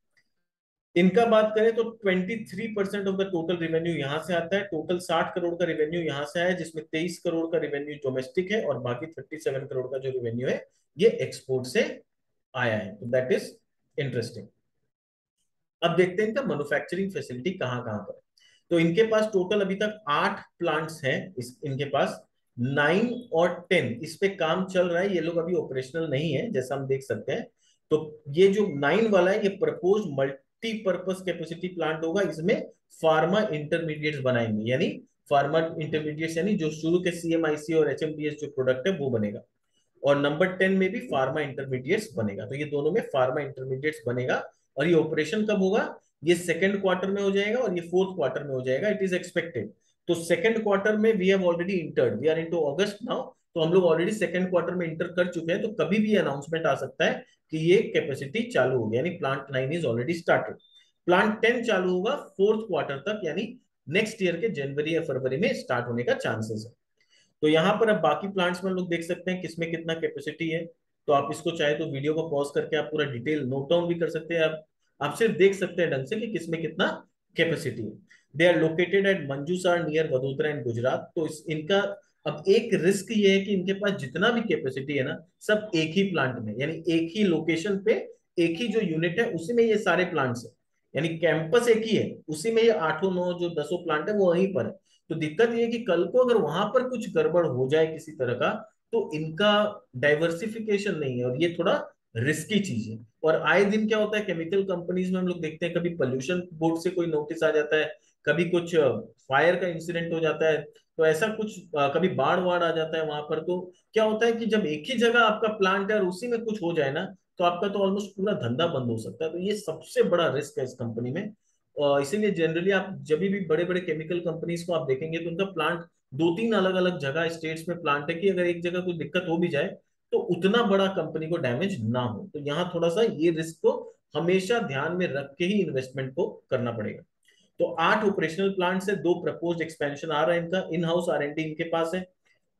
इनका बात करें तो 23% ऑफ द टोटल रेवेन्यू यहां से आता है। टोटल 60 करोड़ का रेवेन्यू यहां से आया, जिसमें 23 करोड़ का रेवेन्यू डोमेस्टिक है और बाकी 37 करोड़ का जो रेवेन्यू है ये एक्सपोर्ट से आया है। तो दैट इज इंटरेस्टिंग। अब देखते हैं इनका मैन्युफैक्चरिंग फैसिलिटी कहाँ कहाँ पर है। तो इनके पास टोटल अभी तक 8 प्लांट्स हैं। इनके पास 9 और 10 इस पे काम चल रहा है। ये लोग अभी ऑपरेशनल नहीं है जैसा हम देख सकते हैं। तो ये जो 9 वाला है ये प्रपोज मल्टीपर्पज कैपेसिटी प्लांट होगा। इसमें फार्मा इंटरमीडिएट्स बनाएंगे, यानी फार्मा इंटरमीडिएट्स यानी जो शुरू के सीएमआईसी और एचएमडीएस जो प्रोडक्ट है वो बनेगा। और नंबर 10 में भी फार्मा इंटरमीडिएट्स बनेगा। तो ये दोनों में फार्मा इंटरमीडिएट्स बनेगा। और ये ऑपरेशन कब होगा, ये सेकंड क्वार्टर में हो जाएगा और ये फोर्थ क्वार्टर में हो जाएगा, इट इज एक्सपेक्टेड। तो सेकंड क्वार्टर में we have already entered, we are into August now. तो हम लोग ऑलरेडी सेकंड क्वार्टर में इंटर कर चुके हैं, तो कभी भी अनाउंसमेंट आ सकता है कि ये कैपेसिटी चालू हो गया, यानी plant 9 is already started. Plant 10 चालू होगा फोर्थ क्वार्टर तक, यानी नेक्स्ट ईयर के जनवरी या फरवरी में स्टार्ट होने का चांसेस है। तो यहाँ पर अब बाकी प्लांट्स में लोग देख सकते हैं किसमें कितना कैपेसिटी है। तो आप इसको चाहे तो वीडियो को पॉज करके आप पूरा डिटेल नोट डाउन भी कर सकते हैं। आप सिर्फ देख सकते हैं ढंग से कि किसमें कितना कैपेसिटी है। They are located at Manjusar near Vadodara and Gujarat. तो इनका अब एक रिस्क ये है कि इनके पास जितना भी कैपेसिटी है ना, सब एक ही प्लांट में, यानी एक ही लोकेशन पे, एक ही जो यूनिट है उसी में ये सारे प्लांट्स है। यानी कैंपस एक ही है, उसी में ये 8 9 जो 10 प्लांट है वो वहीं पर है। तो दिक्कत ये है कि कल को अगर वहां पर कुछ गड़बड़ हो जाए किसी तरह का, तो इनका डाइवर्सिफिकेशन नहीं है और ये थोड़ा रिस्की चीज है। और आए दिन क्या होता है केमिकल कंपनीज में, हम लोग देखते हैं कभी पोल्यूशन बोर्ड से कोई नोटिस आ जाता है, कभी कुछ फायर का इंसिडेंट हो जाता है, तो ऐसा कुछ कभी बाढ़ वाड़ आ जाता है वहां पर। तो क्या होता है कि जब एक ही जगह आपका प्लांट है और उसी में कुछ हो जाए ना, तो आपका तो ऑलमोस्ट पूरा धंधा बंद हो सकता है। तो ये सबसे बड़ा रिस्क है इस कंपनी में। इसीलिए जनरली आप जब भी बड़े बड़े केमिकल कंपनीज को आप देखेंगे तो उनका प्लांट दो तीन अलग अलग जगह स्टेट्स में प्लांट है, कि अगर एक जगह कोई दिक्कत हो भी जाए तो उतना बड़ा कंपनी को डैमेज ना हो। तो यहाँ थोड़ा सा ये रिस्क को हमेशा ध्यान में रख के ही इन्वेस्टमेंट को करना पड़ेगा। तो 8 ऑपरेशनल प्लांट है, 2 प्रपोज्ड एक्सपेंशन आ रहा है इनका, इन हाउस R&D इनके पास है,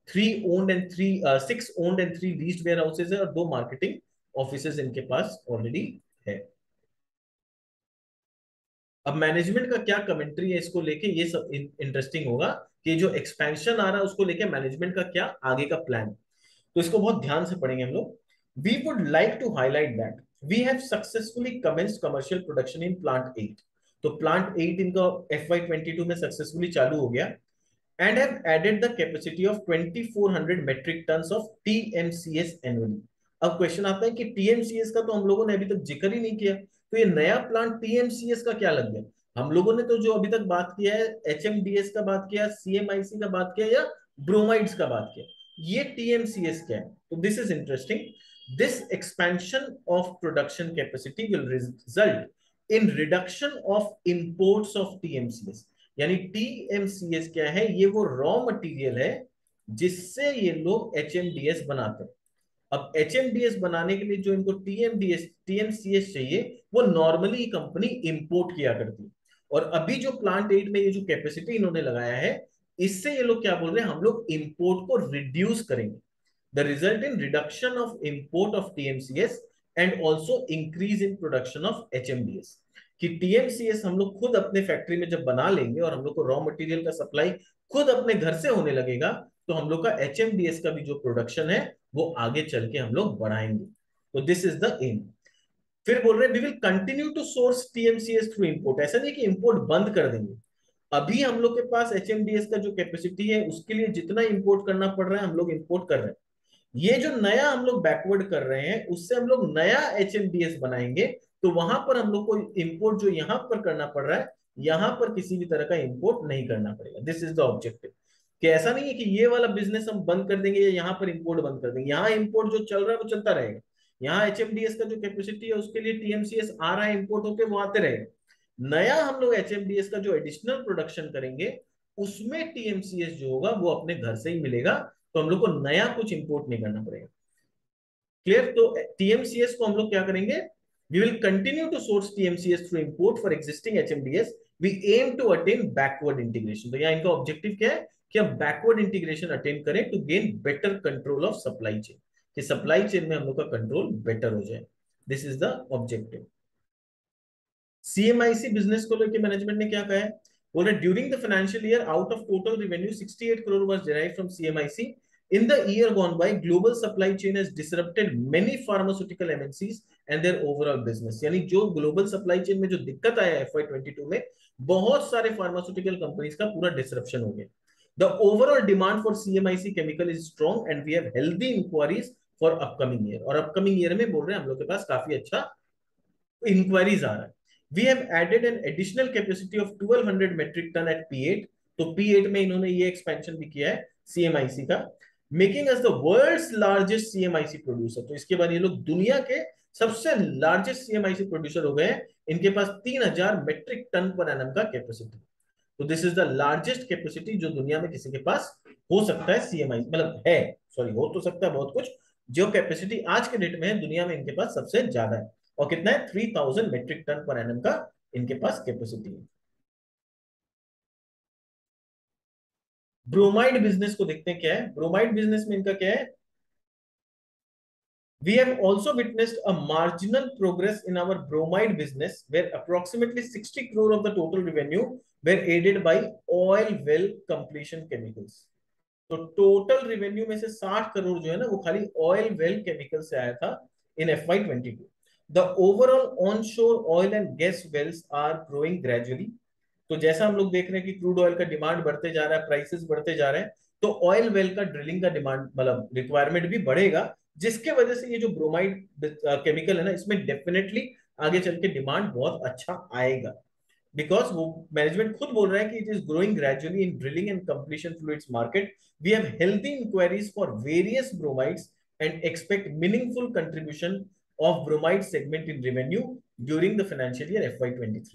6 owned and 3 leased warehouses है, और 2 मार्केटिंग ऑफिसेज इनके पास ऑलरेडी है। अब मैनेजमेंट का क्या कमेंट्री है इसको लेके, ये सब इंटरेस्टिंग होगा कि जो एक्सपेंशन आ रहा है उसको लेके मैनेजमेंट का क्या आगे का प्लान। तो इसको बहुत ध्यान से पढ़ेंगे हम लोग। We would like to highlight that we have successfully commenced commercial production in plant 8। तो प्लांट 8 इनका FY22 में सक्सेसफुली चालू हो गया, and have added the capacity of 2400 metric tons of TMCS annually। अब क्वेश्चन आता है कि TMCS का तो हम लोगों ने अभी तक जिक्र ही नहीं किया, तो ये नया प्लांट TMCS का क्या लग गया। हम लोगों ने तो जो अभी तक बात किया है HMDS का बात किया, CMIC का बात किया, या ब्रोमाइड्स का बात किया, ये TMCS क्या है। तो this is interesting. This expansion of production capacity will result in reduction of imports of TMCS। यानी TMCS क्या है, ये वो रॉ मटेरियल है जिससे ये लोग HMDS बनाते हैं। अब HMDS बनाने के लिए जो इनको TMCS चाहिए वो नॉर्मली कंपनी इंपोर्ट किया करती है। और अभी जो प्लांट 8 में ये जो कैपेसिटी इन्होंने लगाया है, इससे ये लोग क्या बोल रहे हैं, हम लोग इंपोर्ट को रिड्यूस करेंगे। The result in reduction of import of TMCS and also increase in production of HMDS। कि TMCS हम लोग खुद अपने फैक्ट्री में जब बना लेंगे और हम लोग को रॉ मटेरियल का सप्लाई खुद अपने घर से होने लगेगा, तो हम लोग का HMDS का भी जो प्रोडक्शन है वो आगे चल के हम लोग बढ़ाएंगे। तो दिस इज द एम। फिर बोल रहे हैं we will continue to source TMCS through import. ऐसा नहीं कि इंपोर्ट बंद कर देंगे, अभी हम लोग के पास HMDS का जो कैपेसिटी है उसके लिए जितना इंपोर्ट करना पड़ रहा है हम लोग इंपोर्ट कर रहे हैं। ये जो नया हम लोग बैकवर्ड कर रहे हैं उससे हम लोग नया HMDS बनाएंगे, तो वहां पर हम लोग को इंपोर्ट जो यहां पर करना पड़ रहा है, यहां पर किसी भी तरह का इंपोर्ट नहीं करना पड़ेगा। This is the objective. कि ऐसा नहीं है कि ये वाला बिजनेस हम बंद कर देंगे या यहाँ पर इंपोर्ट बंद कर देंगे, यहाँ इंपोर्ट जो चल रहा है वो चलता रहेगा। यहाँ HMDS का जो कैपेसिटी है उसके लिए TMCS आ रहा है इंपोर्ट होकर, वो आते रहेगा। नया हम लोग HMDS का जो एडिशनल प्रोडक्शन करेंगे उसमें TMCS जो होगा वो अपने घर से ही मिलेगा, तो हम लोग को नया कुछ इंपोर्ट नहीं करना पड़ेगा। क्लियर। तो TMCS को हम लोग क्या करेंगे, we will continue to source TMCS through import for existing HMDS। We aim to attain backward integration. तो यहाँ इनका ऑब्जेक्टिव क्या है कि हम बैकवर्ड इंटीग्रेशन अटेन करें to gain better control of supply chain, कि सप्लाई चेन में हम लोग का कंट्रोल बेटर हो जाए। This is the objective. CMIC business को लेकर मैनेजमेंट ने क्या कहा है, बोले during the financial year out of total revenue 68 crore was derived from CMIC। In the year gone by, global supply chain has disrupted many pharmaceutical MNCs and their overall business। यानी जो ग्लोबल सप्लाई चेन में जो दिक्कत आया FY22 में, बहुत सारे फार्मास्यूटिकल कंपनीज का पूरा डिसरप्शन हो गया। The overall demand for CMIC chemical is strong and we have healthy inquiries for upcoming year। और अपकमिंग ईयर में बोल रहे हैं हम लोग के पास काफी अच्छा इंक्वायरीज आ रहा है। We have added an additional capacity of 1200 metric ton at P8। तो P8 में इन्होंने ये एक्सपेंशन भी किया है CMIC का, making us the world's largest CMIC producer. तो इसके बाद ये लोग दुनिया के सबसे लार्जेस्ट CMIC प्रोड्यूसर हो गए। इनके पास 3000 मेट्रिक टन पर एनम का कैपेसिटी। तो this is the largest capacity जो दुनिया में किसी के पास हो सकता है CMIC, मतलब है, सॉरी हो तो सकता है बहुत कुछ, जो कैपेसिटी आज के डेट में है दुनिया में इनके पास सबसे ज्यादा है। और कितना है, 3000 मेट्रिक टन पर एनम का इनके पास कैपेसिटी है। ब्रोमाइड बिजनेस को देखते हैं क्या है। ब्रोमाइड बिजनेस में इनका क्या है, we have also witnessed a marginal progress in our bromide business where approximately 60 crore of the total revenue were aided by oil well completion chemicals। तो टोटल रेवेन्यू में से 60 करोड़ जो है ना वो खाली ऑयल वेल केमिकल से आया था in FY22। The overall onshore oil and gas wells are growing gradually. तो जैसा हम लोग देख रहे हैं कि क्रूड ऑयल का डिमांड बढ़ते जा रहा है, प्राइसेस बढ़ते जा रहे हैं, तो ऑयल वेल का ड्रिलिंग का डिमांड मतलब रिक्वायरमेंट भी बढ़ेगा, जिसके वजह से ये जो ब्रोमाइड केमिकल है ना इसमें डेफिनेटली आगे चल के डिमांड बहुत अच्छा आएगा। बिकॉज वो मैनेजमेंट खुद बोल रहा है कि it is growing gradually in drilling and completion fluids market. We have healthy enquiries for various bromides and expect meaningful contribution of bromide segment in revenue during the financial year FY23।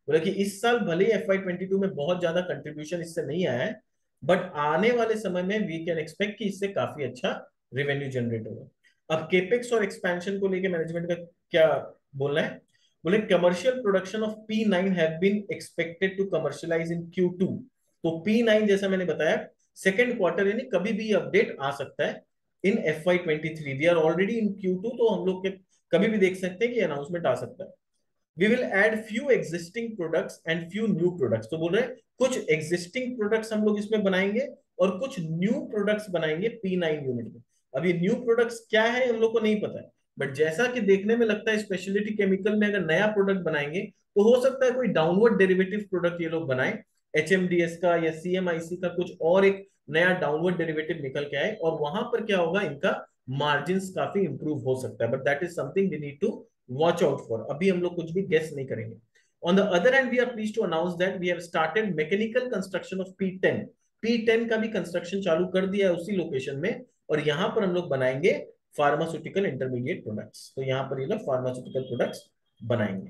बोला कि इस साल भले ही FY 22 में बहुत ज्यादा कंट्रीब्यूशन इससे नहीं आया है, बट आने वाले समय में वी कैन एक्सपेक्ट कि इससे काफी अच्छा रेवेन्यू जनरेट होगा। अब केपेक्स और एक्सपेंशन को लेके मैनेजमेंट का क्या बोलना है? बोले commercial production of P9 have been expected to commercialize in Q2। तो P9 जैसा मैंने बताया सेकेंड क्वार्टर, यानी कभी भी अपडेट आ सकता है in FY 23। We are already in Q2, तो हम लोग के कभी भी देख सकते हैं कि अनाउंसमेंट आ सकता है। We will add few existing products and few new products. तो बोल रहे हैं कुछ एग्जिस्टिंग प्रोडक्ट्स हम लोग इसमें बनाएंगे और कुछ न्यू प्रोडक्ट्स बनाएंगे P9 यूनिट में। अब ये न्यू प्रोडक्ट्स क्या है हम लोग को नहीं पता है, बट जैसा कि देखने में लगता है स्पेशलिटी केमिकल में अगर नया प्रोडक्ट बनाएंगे तो हो सकता है कोई डाउनवर्ड डेरिवेटिव प्रोडक्ट ये लोग बनाए, HMDS का या CMIC का कुछ और एक नया डाउनवर्ड डेरिवेटिव निकल के आए, और वहां पर क्या होगा, इनका मार्जिन काफी इंप्रूव हो सकता है। But that is something we need to watch out for. अभी हम लोग कुछ भी गेस नहीं करेंगे। On the other hand we are please to announce that we have started mechanical construction of P10 का भी कंस्ट्रक्शन चालू कर दिया है उसी लोकेशन में, और यहां पर हम लोग बनाएंगे फार्मास्यूटिकल इंटरमीडिएट प्रोडक्ट्स। तो यहां पर ये लोग फार्मास्यूटिकल प्रोडक्ट्स बनाएंगे।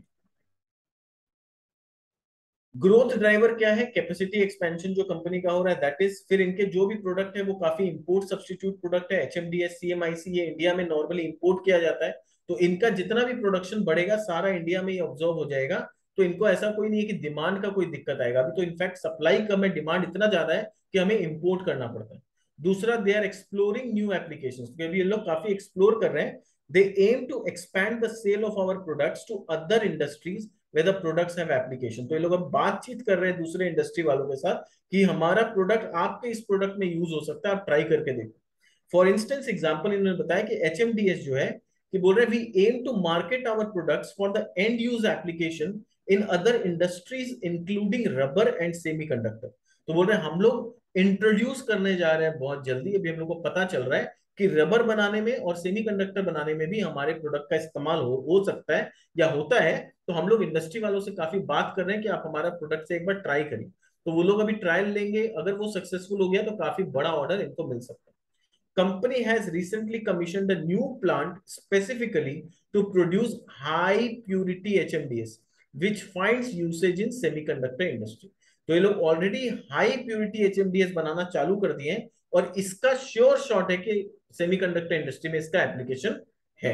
ग्रोथ ड्राइवर क्या है? कैपेसिटी एक्सपेंशन जो कंपनी का हो रहा है, दैट इज। फिर इनके जो भी प्रोडक्ट है वो काफी इंपोर्ट सब्स्टिट्यूट प्रोडक्ट है। HMDS CMIC ये इंडिया में नॉर्मली इंपोर्ट किया जाता है, तो इनका जितना भी प्रोडक्शन बढ़ेगा सारा इंडिया में ही ऑब्जॉर्व हो जाएगा। तो इनको ऐसा कोई नहीं है कि डिमांड का कोई दिक्कत आएगा। अभी तो इनफैक्ट सप्लाई कम है, डिमांड इतना ज्यादा है कि हमें इंपोर्ट करना पड़ता है। दूसरा, they are exploring new applications, क्योंकि ये लोग काफी एक्सप्लोर कर रहे हैं। They aim to expand the sale of our products to other industries where the products have application। तो ये लोग अब बातचीत कर रहे हैं दूसरे इंडस्ट्री वालों के साथ कि हमारा प्रोडक्ट आपके इस प्रोडक्ट में यूज हो सकता है, आप ट्राई करके देखो। फॉर इंस्टेंस एग्जांपल इन्होंने बताया कि HMDS जो है कि बोल रहे हैं we aim to market our products for the end use application in other industries including rubber and semiconductor. तो बोल रहे हैं हम लोग इंट्रोड्यूस करने जा रहे हैं बहुत जल्दी, अभी हम लोग को पता चल रहा है कि रबर बनाने में और सेमीकंडक्टर बनाने में भी हमारे प्रोडक्ट का इस्तेमाल हो सकता है या होता है। तो हम लोग इंडस्ट्री वालों से काफी बात कर रहे हैं कि आप हमारा प्रोडक्ट से एक बार ट्राई करिए। तो वो लोग अभी ट्रायल लेंगे, अगर वो सक्सेसफुल हो गया तो काफी बड़ा ऑर्डर इनको मिल सकता है। Company has recently commissioned a new plant specifically to produce high purity HMDS, which finds usage in semiconductor industry। तो ये लोग ऑलरेडी हाई प्यूरिटी HMDS बनाना चालू कर दिए हैं, और इसका श्योर शॉट है कि सेमीकंडक्टर इंडस्ट्री में इसका एप्लीकेशन है।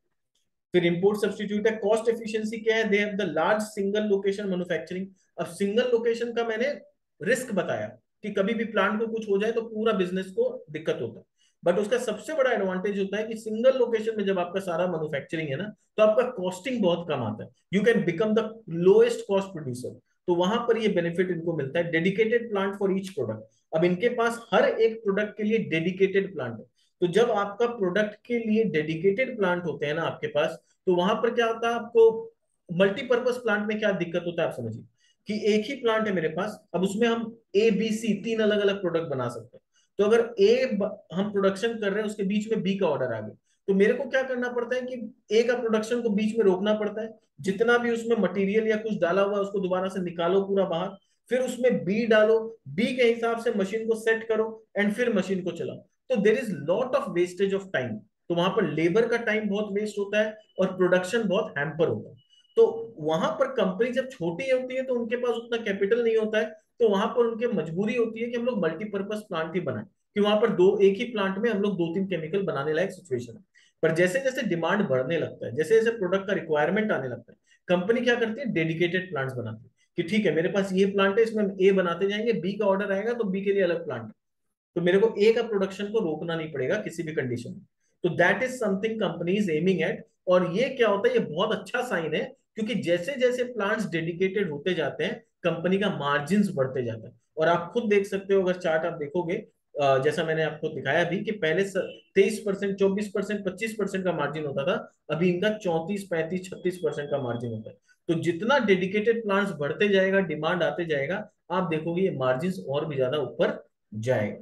फिर इंपोर्ट सब्स्टिट्यूट है। कॉस्ट एफिशिएंसी क्या है? They have the large single location manufacturing. अब सिंगल लोकेशन का मैंने रिस्क बताया कि कभी भी प्लांट को कुछ हो जाए तो पूरा बिजनेस को दिक्कत होता है, बट उसका सबसे बड़ा एडवांटेज होता है कि सिंगल लोकेशन में जब आपका सारा मैन्युफैक्चरिंग है ना, तो आपका कॉस्टिंग बहुत कम आता है। You can become the lowest cost producer. तो वहां पर ये बेनिफिट इनको मिलता है। Dedicated plant for each product. अब इनके पास हर एक प्रोडक्ट के लिए डेडिकेटेड प्लांट है। तो जब आपका प्रोडक्ट के लिए डेडिकेटेड प्लांट होते हैं ना आपके पास, तो वहां पर क्या होता है, आपको मल्टीपर्पज प्लांट में क्या दिक्कत होता है आप समझिए कि एक ही प्लांट है मेरे पास, अब उसमें हम ABC तीन अलग अलग प्रोडक्ट बना सकते हैं। तो अगर हम प्रोडक्शन कर रहे हैं, उसके बीच में B का ऑर्डर आ गया, तो मेरे को क्या करना पड़ता है कि A का प्रोडक्शन को बीच में रोकना पड़ता है, जितना भी उसमें मटेरियल या कुछ डाला हुआ है उसको दोबारा से निकालो पूरा बाहर, फिर उसमें B डालो, B के हिसाब से मशीन को सेट करो, एंड फिर मशीन को चलाओ। तो there is lot of wastage of time. तो वहां पर लेबर का टाइम बहुत वेस्ट होता है और प्रोडक्शन बहुत हैम्पर होता है। तो वहां पर कंपनी जब छोटी होती है तो उनके पास उतना कैपिटल नहीं होता है, तो वहां पर उनकी मजबूरी होती है कि हम लोग मल्टीपर्पज प्लांट ही बनाए, कि वहां पर एक ही प्लांट में हम लोग दो तीन केमिकल बनाने लायक सिचुएशन है। पर जैसे जैसे डिमांड बढ़ने लगता है, जैसे जैसे प्रोडक्ट का रिक्वायरमेंट आने लगता है, कंपनी क्या करती है, डेडिकेटेड प्लांट्स बनाती है कि ठीक है मेरे पास ये प्लांट है, इसमें हम ए बनाते जाएंगे, बी का ऑर्डर आएगा तो बी के लिए अलग प्लांट, तो मेरे को ए का प्रोडक्शन को रोकना नहीं पड़ेगा किसी भी कंडीशन में। तो that is something company is aiming at. और ये क्या होता है, ये बहुत अच्छा साइन है, क्योंकि जैसे जैसे प्लांट्स डेडिकेटेड होते जाते हैं कंपनी का मार्जिन बढ़ते जाता है। और आप खुद देख सकते हो, अगर चार्ट आप देखोगे, जैसा मैंने आपको दिखाया भी कि पहले 23%, 24%, 25% का मार्जिन होता था, अभी इनका 34, 35, 36% का मार्जिन होता है। तो जितना डेडिकेटेड प्लांट्स बढ़ते जाएगा, डिमांड आते जाएगा, आप देखोगे ये मार्जिन और भी ज्यादा ऊपर जाएगा।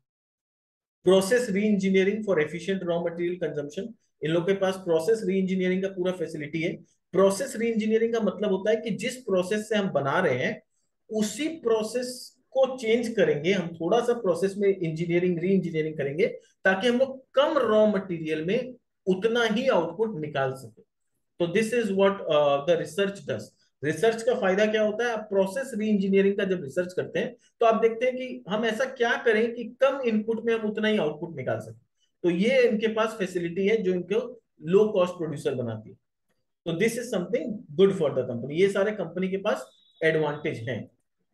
Process re engineering for efficient raw material consumption. इन लोग के पास प्रोसेस री इंजीनियरिंग का पूरा फैसिलिटी है। प्रोसेस री इंजीनियरिंग का मतलब होता है कि जिस प्रोसेस से हम बना रहे हैं उसी प्रोसेस को चेंज करेंगे, हम थोड़ा सा प्रोसेस में इंजीनियरिंग री इंजीनियरिंग करेंगे, ताकि हम लोग कम रॉ मटेरियल में उतना ही आउटपुट निकाल सके। तो this is what the research does. Research का फायदा क्या होता है, आप प्रोसेस री इंजीनियरिंग का जब रिसर्च करते हैं तो आप देखते हैं कि हम ऐसा क्या करें कि कम इनपुट में हम उतना ही आउटपुट निकाल सकें। तो ये इनके पास फैसिलिटी है जो इनको लो कॉस्ट प्रोड्यूसर बनाती है। तो this is something good for the company, ये सारे कंपनी के पास एडवांटेज हैं।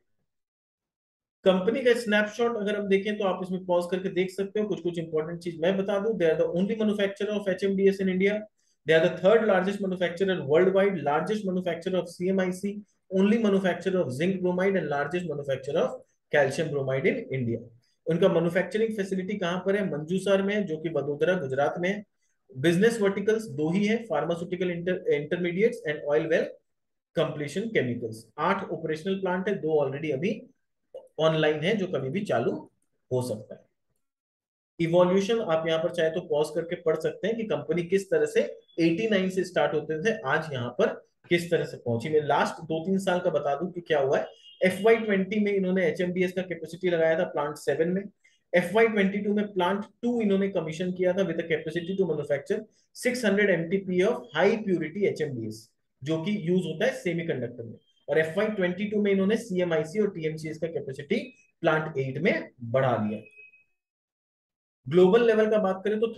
कंपनी का स्नैपशॉट अगर हम देखें तो आप इसमें पॉज करके देख सकते हो। कुछ कुछ इंपॉर्टेंट चीज मैं बता दूं, they are the only manufacturer of HMDS in India, they are the third largest manufacturer world wide, largest manufacturer of CMIC, only manufacturer of zinc bromide and largest manufacturer of calcium bromide in India. उनका मैन्युफैक्चरिंग फैसिलिटी कहां पर है, मंजूसर में, जो कि वडोदरा गुजरात में है। बिजनेस वर्टिकल्स दो ही है, pharmaceutical intermediates and oil well completion chemicals. 8 operational plant है, 2 ऑलरेडी अभी ऑनलाइन है जो कभी भी चालू हो सकता है। इवोल्यूशन आप यहाँ पर चाहे तो पॉज करके पढ़ सकते हैं कि कंपनी किस तरह से 89 से स्टार्ट होते थे, आज यहाँ पर किस तरह से पहुंची। मैं लास्ट 2-3 साल का बता दूं कि क्या हुआ है। FY20 में इन्होंने एचएमडीएस का कैपेसिटी लगाया था प्लांट 7 में। FY22 में प्लांट 2 इन्होंने कमीशन किया था with capacity to manufacture 600 MTPA of high purity HMDS, जो कि यूज होता है सेमीकंडक्टर में। और FY22 में इन्होंने सीएमआईसी और टीएमसीएस का कैपेसिटी प्लांट 8 में बढ़ा दिया। ग्लोबल लेवल का बात करें तो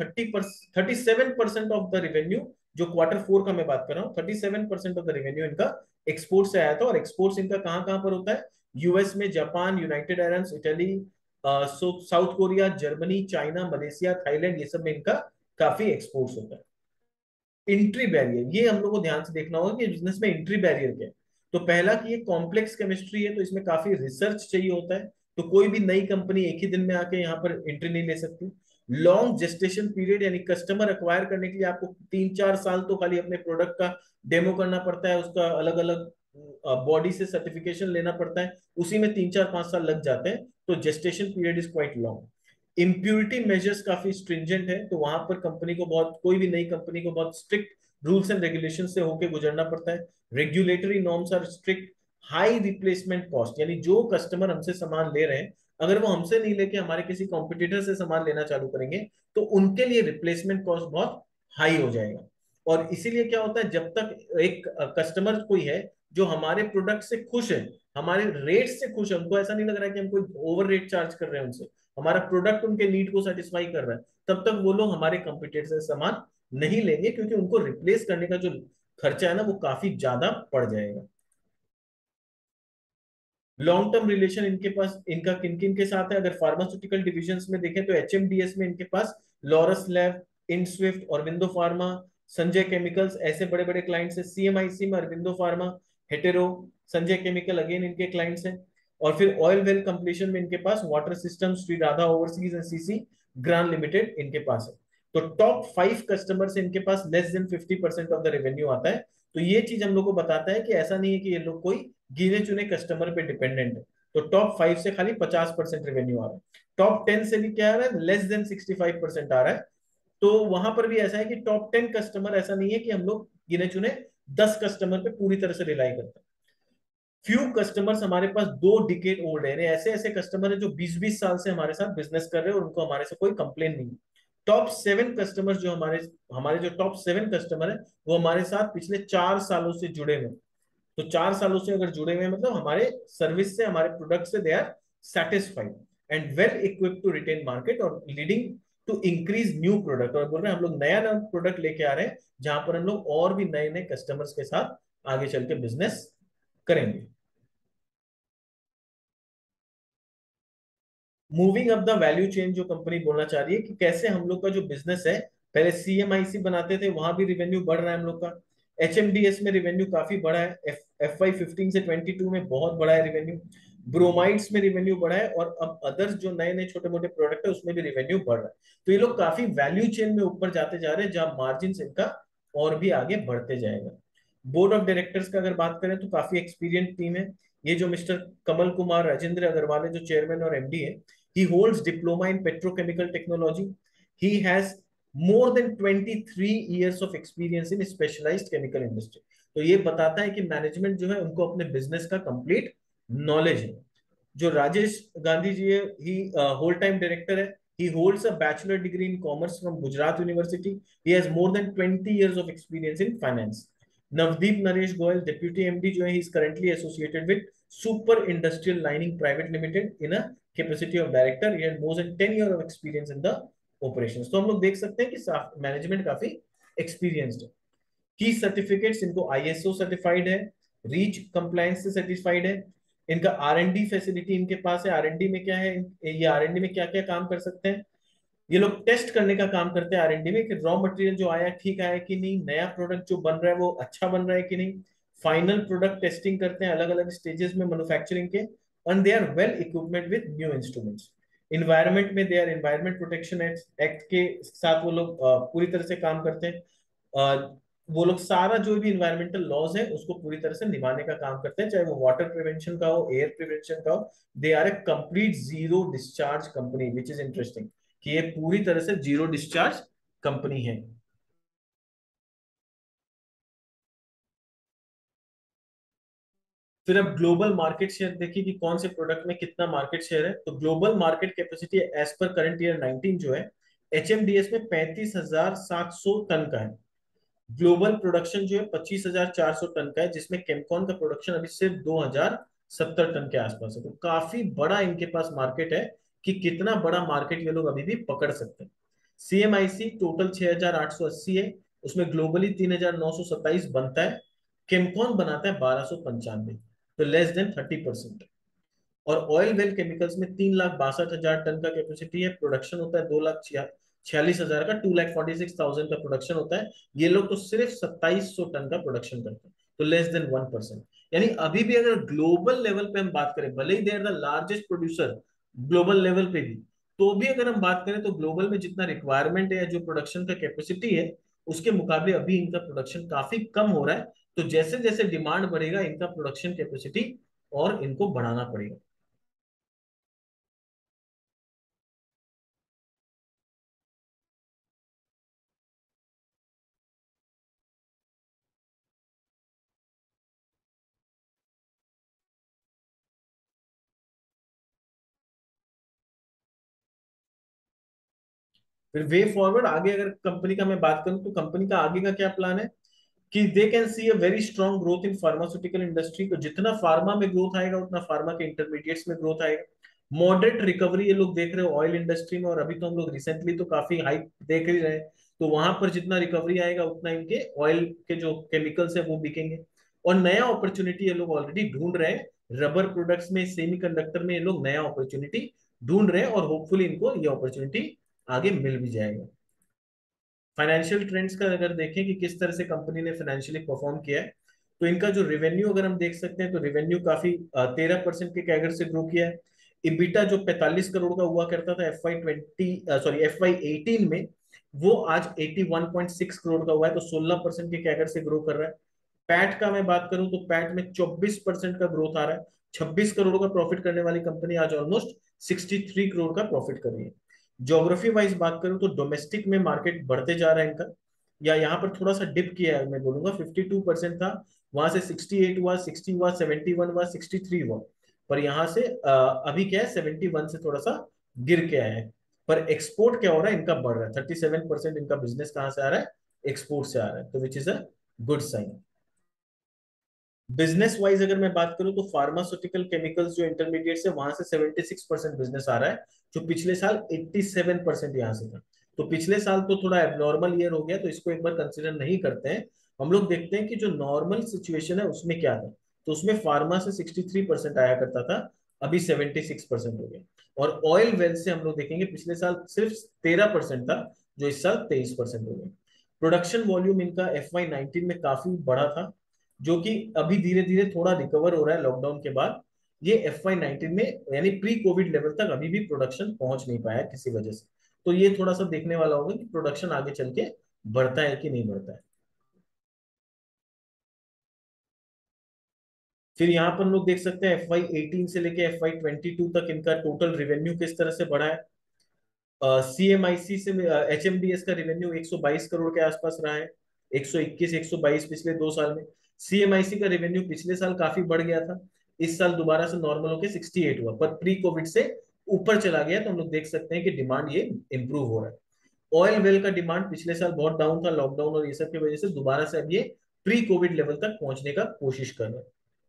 37% ऑफ द रेवेन्यू, जो Q4 का मैं बात कर रहा हूँ, 37% ऑफ द रेवेन्यू इनका एक्सपोर्ट से आया था। और एक्सपोर्ट्स इनका कहां कहां पर होता है, यूएस में, Japan, United Arab, Italy, South Korea, Germany, China, Malaysia, Thailand, ये सब में इनका काफी एक्सपोर्ट्स होता है। एंट्री बैरियर, ये हम लोग को ध्यान से देखना होगा कि बिजनेस में एंट्री बैरियर क्या है। तो पहला कि ये कॉम्प्लेक्स केमिस्ट्री है, तो इसमें काफी रिसर्च चाहिए होता है। तो कोई भी नई कंपनी एक ही दिन में आके यहाँ पर एंट्री नहीं ले सकती। लॉन्ग जेस्टेशन पीरियड, यानी कस्टमर अक्वायर करने के लिए आपको 3-4 साल तो खाली अपने प्रोडक्ट का डेमो करना पड़ता है, उसका अलग अलग बॉडी से सर्टिफिकेशन लेना पड़ता है, उसी में 3-4-5 साल लग जाते हैं। तो gestation period is quite long. Impurity measures काफी स्ट्रिंजेंट है, तो वहां पर कंपनी को बहुत, कोई भी नई कंपनी को बहुत स्ट्रिक्ट रूल्स एंड रेगुलेशन से होकर गुजरना पड़ता है। Regulatory norms are strict. High replacement cost, यानी जो कस्टमर हमसे सामान ले रहे हैं, अगर वो हमसे नहीं लेके हमारे किसी कॉम्पिटिटर से सामान लेना चालू करेंगे तो उनके लिए रिप्लेसमेंट कॉस्ट बहुत हाई हो जाएगा। और इसीलिए क्या होता है, जब तक एक कस्टमर कोई है जो हमारे प्रोडक्ट से खुश है, हमारे रेट से खुश है, उनको ऐसा नहीं लग रहा है कि हम कोई ओवर रेट चार्ज कर रहे हैं उनसे, हमारा प्रोडक्ट उनके नीड को सेटिस्फाई कर रहा है, तब तक वो लोग हमारे कंपटीटर से सामान नहीं लेंगे, क्योंकि उनको रिप्लेस करने का जो खर्चा है ना वो काफी ज्यादा पड़ जाएगा। लॉन्ग टर्म रिलेशन इनके पास, इनका किन किन के साथ है, अगर फार्मास्यूटिकल डिविजन्स में देखें तो एचएमडीएस में इनके पास लॉरस लैब, इनस्विफ्ट, ऑरबिंदो फार्मा, संजय केमिकल्स, ऐसे बड़े बड़े क्लाइंट्स हैं। सीएमआईसी में Aurobindo pharma, Hetero, Sanjay chemical, again इनके क्लाइंट्स हैं। और फिर ऑयल वेल कंप्लीशन में इनके पास water system, Shri Radha overseas and CC grand limited इनके पास है। तो टॉप 5 कस्टमर इनके पास less than 50% of the revenue आता है। तो ये चीज हम लोग को बताता है कि ऐसा नहीं है कि ये लोग कोई गिने चुने कस्टमर पे डिपेंडेंट है। तो टॉप 5 से खाली 50% रेवेन्यू आ रहा है। टॉप 10 से भी क्या आ रहा है, लेस देन 65% आ रहा है। तो वहां पर भी ऐसा है कि टॉप 10 कस्टमर, ऐसा नहीं है कि हम लोग गिने चुने 10 कस्टमर पे पूरी तरह से रिलाई करते हैं। फ्यू कस्टमर्स हमारे पास 2 डिकेड ओल्ड है, ऐसे ऐसे कस्टमर है जो 20-20 साल से हमारे साथ बिजनेस कर रहे हैं और उनको हमारे से कोई कंप्लेन नहीं है। टॉप 7 कस्टमर जो हमारे हमारे जो टॉप 7 कस्टमर है वो हमारे साथ पिछले 4 सालों से जुड़े हुए। तो 4 सालों से अगर जुड़े हुए मतलब हमारे सर्विस से, हमारे प्रोडक्ट से they are satisfied and well equipped to retain market और leading to increase new product. और बोल रहे हैं हम लोग नया नया प्रोडक्ट लेके आ रहे हैं जहां पर हम लोग और भी नए नए कस्टमर्स के साथ आगे चल के बिजनेस करेंगे। Moving up the value chain, जो कंपनी बोलना चाह रही है कि कैसे हम लोग का जो बिजनेस है, पहले सीएमआईसी बनाते थे, वहां भी रेवेन्यू बढ़ रहा है हम लोग का। एचएमडीएस में रेवेन्यू काफी बढ़ा है, FY15 से 22 में बहुत बढ़ा है रेवेन्यू। ब्रोमाइड्स में रेवेन्यू बढ़ा है, और अब अदर्स जो नए नए छोटे मोटे प्रोडक्ट है उसमें भी रेवेन्यू बढ़ रहा है। तो ये लोग काफी वैल्यू चेन में ऊपर जाते जा रहे हैं, जहां मार्जिन इनका और भी आगे बढ़ते जाएगा। बोर्ड ऑफ डायरेक्टर्स का अगर बात करें तो काफी एक्सपीरियंस टीम है। ये जो मिस्टर कमल कुमार राजेंद्र अग्रवाल है, जो चेयरमैन और MD है, he holds diploma in petrochemical technology. He has more than 23 years of experience in specialized chemical industry. तो ये बताता है कि मैनेजमेंट जो है उनको अपने बिजनेस का कंप्लीट नॉलेज है। जो राजेश गांधी जी है, ही होल टाइम डायरेक्टर है। He holds a bachelor degree in commerce from Gujarat University. He has more than 20 years of experience in finance. Navdeep Naresh Goyal deputy MD जो है, is currently associated with super industrial lining private limited in a capacity of director. He had more than 10 year of experience in the operations. तो हम लोग देख सकते हैं कि मैनेजमेंट काफी एक्सपीरियंस्ड है। की सर्टिफिकेट्स, इनको आईएसओ सर्टिफाइड है, रीच कंप्लायंस से सर्टिफाइड है। इनका आर&डी फैसिलिटी इनके पास है। आर&डी में क्या है, ये आर&डी में क्या क्या काम कर सकते हैं, ये लोग टेस्ट करने का काम करते हैं आर&डी में, कि रॉ मटेरियल जो आया ठीक आया कि नहीं, नया प्रोडक्ट जो बन रहा है वो अच्छा बन रहा है कि नहीं। फाइनल प्रोडक्ट टेस्टिंग करते हैं अलग अलग स्टेजेस में मैन्युफैक्चरिंग के। And they are well equipment with new instruments. Environment में they are environment protection act के साथ वो लोग पूरी तरह से काम करते हैं। वो लोग सारा जो भी इन्वायरमेंटल लॉज है उसको पूरी तरह से निभाने का काम करते हैं, चाहे वो वाटर प्रिवेंशन का हो, एयर प्रिवेंशन का हो। They are a complete zero discharge company, which is interesting कि ये पूरी तरह से जीरो डिस्चार्ज कंपनी है। फिर अब ग्लोबल मार्केट शेयर देखिए कि कौन से प्रोडक्ट में कितना मार्केट शेयर है। तो global market capacity as per current year 19 जो है, एचएमडीएस में 35,700 टन का है। ग्लोबल प्रोडक्शन जो है 25,400 टन का है, जिसमें केमकॉन का प्रोडक्शन अभी सिर्फ 2,070 टन के आसपास है। तो काफी बड़ा इनके पास मार्केट है, कि कितना बड़ा मार्केट ये लोग अभी भी पकड़ सकते हैं। सीएमआईसी टोटल 6,880 है, उसमें ग्लोबली 3,927 बनता है। केमकॉन बनाता है 1,295, तो लेस देन 30%। और ऑयल वेल केमिकल्स में 3,62,000 टन का कैपेसिटी है, प्रोडक्शन होता है 2,46,000 का, 2,46,000 का प्रोडक्शन होता है। ये लोग तो सिर्फ 2,700 टन का प्रोडक्शन करते हैं, तो लेस देन 1%। यानी अभी भी अगर ग्लोबल लेवल पे हम बात करें, भले ही they are the largest producer global level पे भी, तो भी अगर हम बात करें तो ग्लोबल में जितना रिक्वायरमेंट है या जो प्रोडक्शन का कैपेसिटी है, उसके मुकाबले अभी इनका प्रोडक्शन काफी कम हो रहा है। तो जैसे जैसे डिमांड बढ़ेगा, इनका प्रोडक्शन कैपेसिटी और इनको बढ़ाना पड़ेगा। फिर वे फॉरवर्ड आगे अगर कंपनी का मैं बात करूं, तो कंपनी का आगे का क्या प्लान है, कि they can see a very strong growth in pharmaceutical industry. तो जितना फार्मा में ग्रोथ आएगा, उतना फार्मा के इंटरमीडिएट्स में ग्रोथ आएगा। मॉडरेट रिकवरी ये लोग देख रहे हो ऑयल इंडस्ट्री में, और अभी तो हम लोग रिसेंटली तो काफी हाइप देख ही रहे हैं। तो वहां पर जितना रिकवरी आएगा, उतना इनके ऑयल के जो केमिकल्स है वो बिकेंगे। और नया अपॉर्चुनिटी ये लोग ऑलरेडी ढूंढ रहे हैं, रबर प्रोडक्ट्स में, सेमीकंडक्टर में ये लोग नया अपॉर्चुनिटी ढूंढ रहे हैं, और होपफुली इनको ये अपॉर्चुनिटी आगे मिल भी जाएगा। फाइनेंशियल ट्रेंड्स का अगर देखें कि किस तरह से कंपनी ने फाइनेंशियली परफॉर्म किया है, तो इनका जो रेवेन्यू अगर हम देख सकते हैं, तो रेवेन्यू काफी 13% के कैगर से ग्रो किया है। इबिटा जो 45 करोड़ का हुआ करता था FY 18 में, वो आज 81.6 करोड़ का हुआ है, तो 16% के कैगर से ग्रो कर रहा है। पैट का मैं बात करूं, तो पैट में 24% का ग्रोथ आ रहा है। 26 करोड़ का प्रॉफिट करने वाली कंपनी आज ऑलमोस्ट 63 करोड़ का प्रॉफिट कर रही है। ज्योग्राफी वाइज बात करूं, तो डोमेस्टिक में मार्केट बढ़ते जा रहा है इनका, या यहाँ पर थोड़ा सा डिप किया है, मैं बोलूंगा 52% था, वहां से 68 हुआ, 60 हुआ, 71 हुआ, 63 हुआ। पर यहाँ से अभी क्या है, 71 से थोड़ा सा गिर के आया है। पर एक्सपोर्ट क्या हो रहा है, इनका बढ़ रहा है। 37% इनका बिजनेस कहाँ से आ रहा है, एक्सपोर्ट से आ रहा है, तो which is a good sign. Business wise अगर मैं बात करूं, तो फार्मास्यूटिकल केमिकल्स जो इंटरमीडिएट है, वहां से 76% बिजनेस आ रहा है, जो पिछले साल 87% यहाँ से था। तो पिछले साल तो थोड़ा एबनॉर्मल ईयर हो गया, तो इसको एक बार कंसिडर नहीं करते हैं। हम लोग देखते हैं कि जो नॉर्मल सिचुएशन है उसमें क्या था। तो उसमें फार्मा से 63% आया करता था, अभी 76% हो गया। और ऑयल वेल से हम लोग देखेंगे, पिछले साल सिर्फ 13% था, जो इस साल 23% हो गया। प्रोडक्शन वॉल्यूम इनका FY 19 में काफी बड़ा था, जो कि अभी धीरे धीरे थोड़ा रिकवर हो रहा है लॉकडाउन के बाद। ये FY 19 में यानी प्री कोविड लेवल तक अभी भी प्रोडक्शन पहुंच नहीं पाया किसी वजह से। तो ये थोड़ा सा देखने वाला होगा कि प्रोडक्शन आगे चल के बढ़ता है कि नहीं बढ़ता है। फिर यहाँ पर हम लोग देख सकते हैं FY 18 से लेके FY 22 तक इनका टोटल रेवेन्यू किस तरह से बढ़ा है। सीएमआईसी से एचएमडीएस का रेवेन्यू 122 करोड़ के आसपास रहा है, 121 122 पिछले 2 साल में। सीएमआईसी का रेवेन्यू पिछले साल काफी बढ़ गया था, इस साल दोबारा से नॉर्मल होकर 68 हुआ, पर प्री कोविड से ऊपर चला गया। तो हम लोग देख सकते हैं कि डिमांड ये इंप्रूव हो रहा है। ऑयल वेल का डिमांड पिछले साल बहुत डाउन था, लॉकडाउन और ये सब की वजह से दोबारा से अब ये प्री कोविड लेवल तक पहुंचने का कोशिश कर रहे हैं।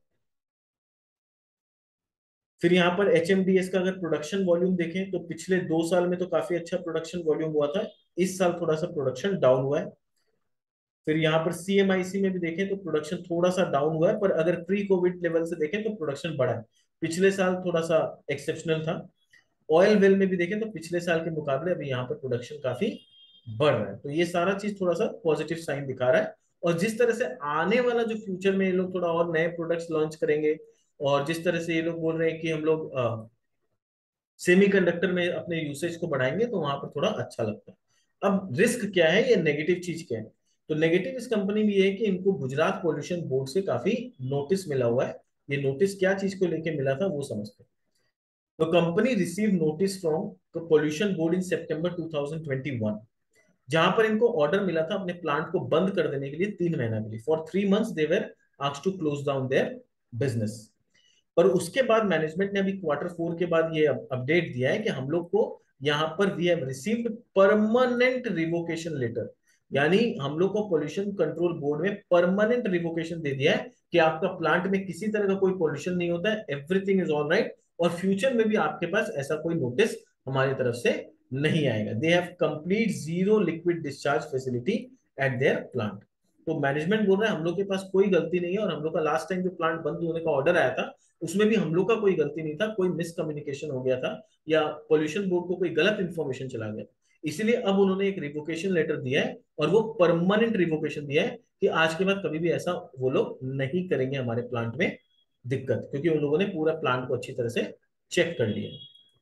फिर यहाँ पर एचएमडीएस का अगर प्रोडक्शन वॉल्यूम देखें तो पिछले 2 साल में तो काफी अच्छा प्रोडक्शन वॉल्यूम हुआ था। इस साल थोड़ा सा प्रोडक्शन डाउन हुआ है। फिर यहाँ पर सीएमआईसी में भी देखें तो प्रोडक्शन थोड़ा सा डाउन हुआ है, पर अगर प्री कोविड लेवल से देखें तो प्रोडक्शन बढ़ा है। पिछले साल थोड़ा सा एक्सेप्शनल था। ऑयल वेल में भी देखें तो पिछले साल के मुकाबले अभी यहाँ पर प्रोडक्शन काफी बढ़ रहा है। तो ये सारा चीज थोड़ा सा पॉजिटिव साइन दिखा रहा है। और जिस तरह से आने वाला जो फ्यूचर में ये लोग थोड़ा और नए प्रोडक्ट्स लॉन्च करेंगे, और जिस तरह से ये लोग बोल रहे हैं कि हम लोग सेमीकंडक्टर में अपने यूसेज को बढ़ाएंगे, तो वहां पर थोड़ा अच्छा लगता है। अब रिस्क क्या है, ये नेगेटिव चीज क्या है? तो नेगेटिव इस कंपनी में ये है कि इनको गुजरात पॉल्यूशन बोर्ड से काफी नोटिस मिला हुआ है। ये नोटिस क्या चीज को लेके मिला था वो समझते हैं। तो company receive notice from pollution board in September 2021, जहां पर इनको ऑर्डर मिला था अपने प्लांट को बंद कर देने के लिए 3 महीना के लिए। For 3 months they were asked to close down their business. पर उसके बाद मैनेजमेंट ने अभी Q4 के बाद ये अपडेट दिया है कि हम लोग को यहाँ पर we have received permanent revocation letter. यानी हम लोग को पोल्यूशन कंट्रोल बोर्ड में परमानेंट रिवोकेशन दे दिया है कि आपका प्लांट में किसी तरह का कोई पोल्यूशन नहीं होता है, एवरीथिंग इज ऑल राइट, और फ्यूचर में भी आपके पास ऐसा कोई नोटिस हमारी तरफ से नहीं आएगा। They have complete zero liquid discharge facility at their plant. तो मैनेजमेंट बोल रहा है हम लोग के पास कोई गलती नहीं है, और हम लोग का लास्ट टाइम जो प्लांट बंद होने का ऑर्डर आया था उसमें भी हम लोग का कोई गलती नहीं था, कोई मिसकम्युनिकेशन हो गया था या पोल्यूशन बोर्ड को कोई गलत इंफॉर्मेशन चला गया। इसलिए अब उन्होंने एक रिवोकेशन लेटर दिया है, और वो परमानेंट रिवोकेशन दिया है कि आज के बाद कभी भी ऐसा वो लोग नहीं करेंगे हमारे प्लांट में दिक्कत, क्योंकि उन लोगों ने पूरा प्लांट को अच्छी तरह से चेक कर लिया है।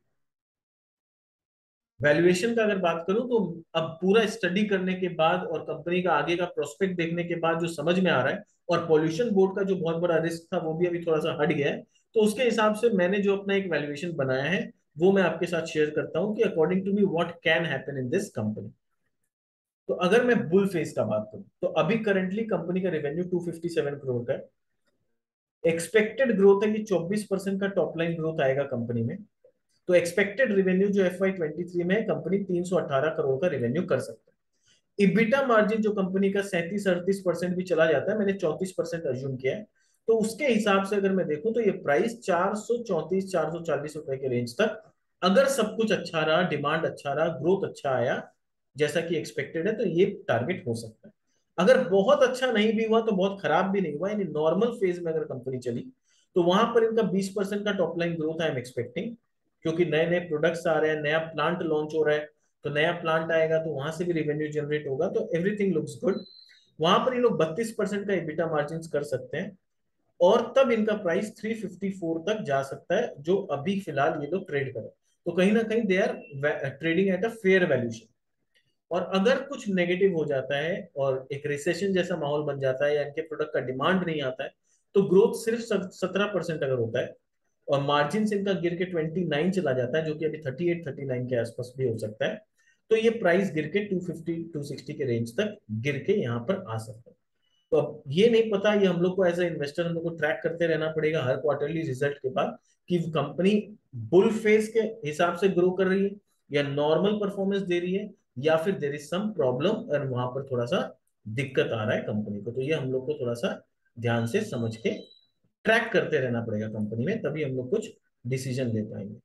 वैल्यूएशन का अगर बात करूं तो अब पूरा स्टडी करने के बाद और कंपनी का आगे का प्रोस्पेक्ट देखने के बाद जो समझ में आ रहा है, और पॉल्यूशन बोर्ड का जो बहुत बड़ा रिस्क था वो भी अभी थोड़ा सा हट गया है, तो उसके हिसाब से मैंने जो अपना एक वैल्यूएशन बनाया है वो मैं आपके साथ शेयर करता हूं कि according to me what can happen in this company. तो अगर मैं बुल फेस का बात करूं तो अभी करंटली कंपनी का रेवेन्यू 257 करोड़ का है। एक्सपेक्टेड ग्रोथ है कि 24% का टॉप लाइन ग्रोथ आएगा कंपनी में। तो एक्सपेक्टेड रेवेन्यू जो FY23 में है, कंपनी 318 करोड़ का रेवेन्यू कर सकता है। इबिटा मार्जिन जो कंपनी का 37-38% भी चला जाता है, मैंने 34% अज्यूम किया है। तो उसके हिसाब से अगर मैं देखूं तो ये प्राइस 434-440 रुपए के रेंज तक, अगर सब कुछ अच्छा रहा, डिमांड अच्छा रहा, ग्रोथ अच्छा आया जैसा कि एक्सपेक्टेड है, तो ये टारगेट हो सकता है। अगर बहुत अच्छा नहीं भी हुआ तो बहुत खराब भी नहीं हुआ, यानी नॉर्मल फेज में अगर कंपनी चली, तो वहां पर इनका 20% का top line growth I am expecting, क्योंकि नए नए प्रोडक्ट्स आ रहे हैं, नया प्लांट लॉन्च हो रहा है। तो नया प्लांट आएगा तो वहां से भी रेवेन्यू जनरेट होगा, तो एवरीथिंग लुक्स गुड। वहां पर ये लोग 32% का EBITDA मार्जिन कर सकते हैं, और तब इनका प्राइस 354 तक जा सकता है, जो अभी फिलहाल ये लोग ट्रेड करें। तो कहीं ना कहीं they are trading at a fair valuation. और अगर कुछ नेगेटिव हो जाता है और एक रिसेशन जैसा माहौल बन जाता है या इनके प्रोडक्ट का डिमांड नहीं आता है, तो ग्रोथ सिर्फ 17% अगर होता है और मार्जिन इनका गिर के 29 चला जाता है, जो कि अभी 38-39 के आसपास भी हो सकता है, तो ये प्राइस गिर के 250-260 के रेंज तक गिर के यहाँ पर आ सकता है। तो अब ये नहीं पता, ये हम लोग को एज ए इन्वेस्टर हम लोग को ट्रैक करते रहना पड़ेगा हर क्वार्टरली रिजल्ट के बाद, कि कंपनी बुल फेस के हिसाब से ग्रो कर रही है या नॉर्मल परफॉर्मेंस दे रही है, या फिर देर इज सम प्रॉब्लम और वहां पर थोड़ा सा दिक्कत आ रहा है कंपनी को। तो ये हम लोग को थोड़ा सा ध्यान से समझ के ट्रैक करते रहना पड़ेगा कंपनी में, तभी हम लोग कुछ डिसीजन ले पाएंगे।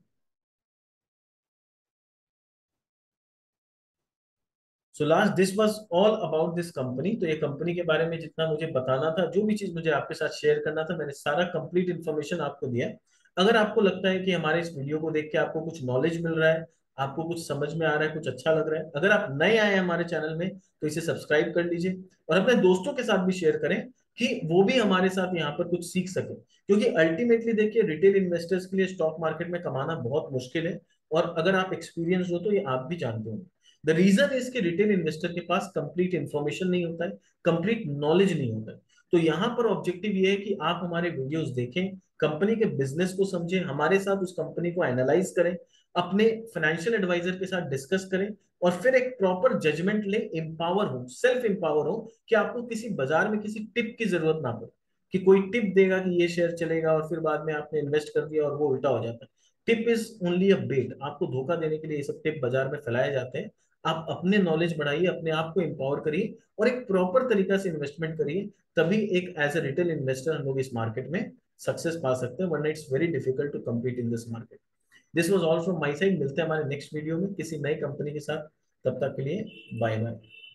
So last this was all about this company. तो ये कंपनी के बारे में जितना मुझे बताना था, जो भी चीज मुझे आपके साथ शेयर करना था, मैंने सारा कंप्लीट इन्फॉर्मेशन आपको दिया है। अगर आपको लगता है कि हमारे इस वीडियो को देख के आपको कुछ नॉलेज मिल रहा है, आपको कुछ समझ में आ रहा है, कुछ अच्छा लग रहा है, अगर आप नए आए हैं हमारे चैनल में, तो इसे सब्सक्राइब कर लीजिए और अपने दोस्तों के साथ भी शेयर करें कि वो भी हमारे साथ यहाँ पर कुछ सीख सके। क्योंकि अल्टीमेटली देखिए, रिटेल इन्वेस्टर्स के लिए स्टॉक मार्केट में कमाना बहुत मुश्किल है, और अगर आप एक्सपीरियंस हो तो ये आप भी जानते हो। द रीजन इज कि रिटेल इन्वेस्टर के पास कंप्लीट इंफॉर्मेशन नहीं होता है, कंप्लीट नॉलेज नहीं होता है। तो यहाँ पर ऑब्जेक्टिव ये है कि आप हमारे वीडियोस देखें, कंपनी के बिजनेस को समझें, हमारे साथ उस कंपनी को एनालाइज करें, अपने फाइनेंशियल एडवाइजर के साथ डिस्कस करें, और फिर एक प्रॉपर जजमेंट लें, एम्पावर हो, सेल्फ एम्पावर हो, कि आपको किसी बाजार में किसी टिप की जरूरत ना पड़े, कि कोई टिप देगा कि ये शेयर चलेगा और फिर बाद में आपने इन्वेस्ट कर दिया और वो उल्टा हो जाता है। Tip is only a bet, आपको धोखा देने के लिए ये सब टिप बाजार में फैलाए जाते हैं। आप अपने नॉलेज बढ़ाइए, अपने आप को एम्पावर करिए और एक प्रॉपर तरीका से इन्वेस्टमेंट करिए। तभी एक एज ए रिटेल इन्वेस्टर हम लोग इस मार्केट में सक्सेस पा सकते हैं, वरना it's very difficult to compete in this market. This was all from my side. मिलते हैं हमारे नेक्स्ट वीडियो में किसी नई कंपनी के साथ। तब तक के लिए बाय बाय।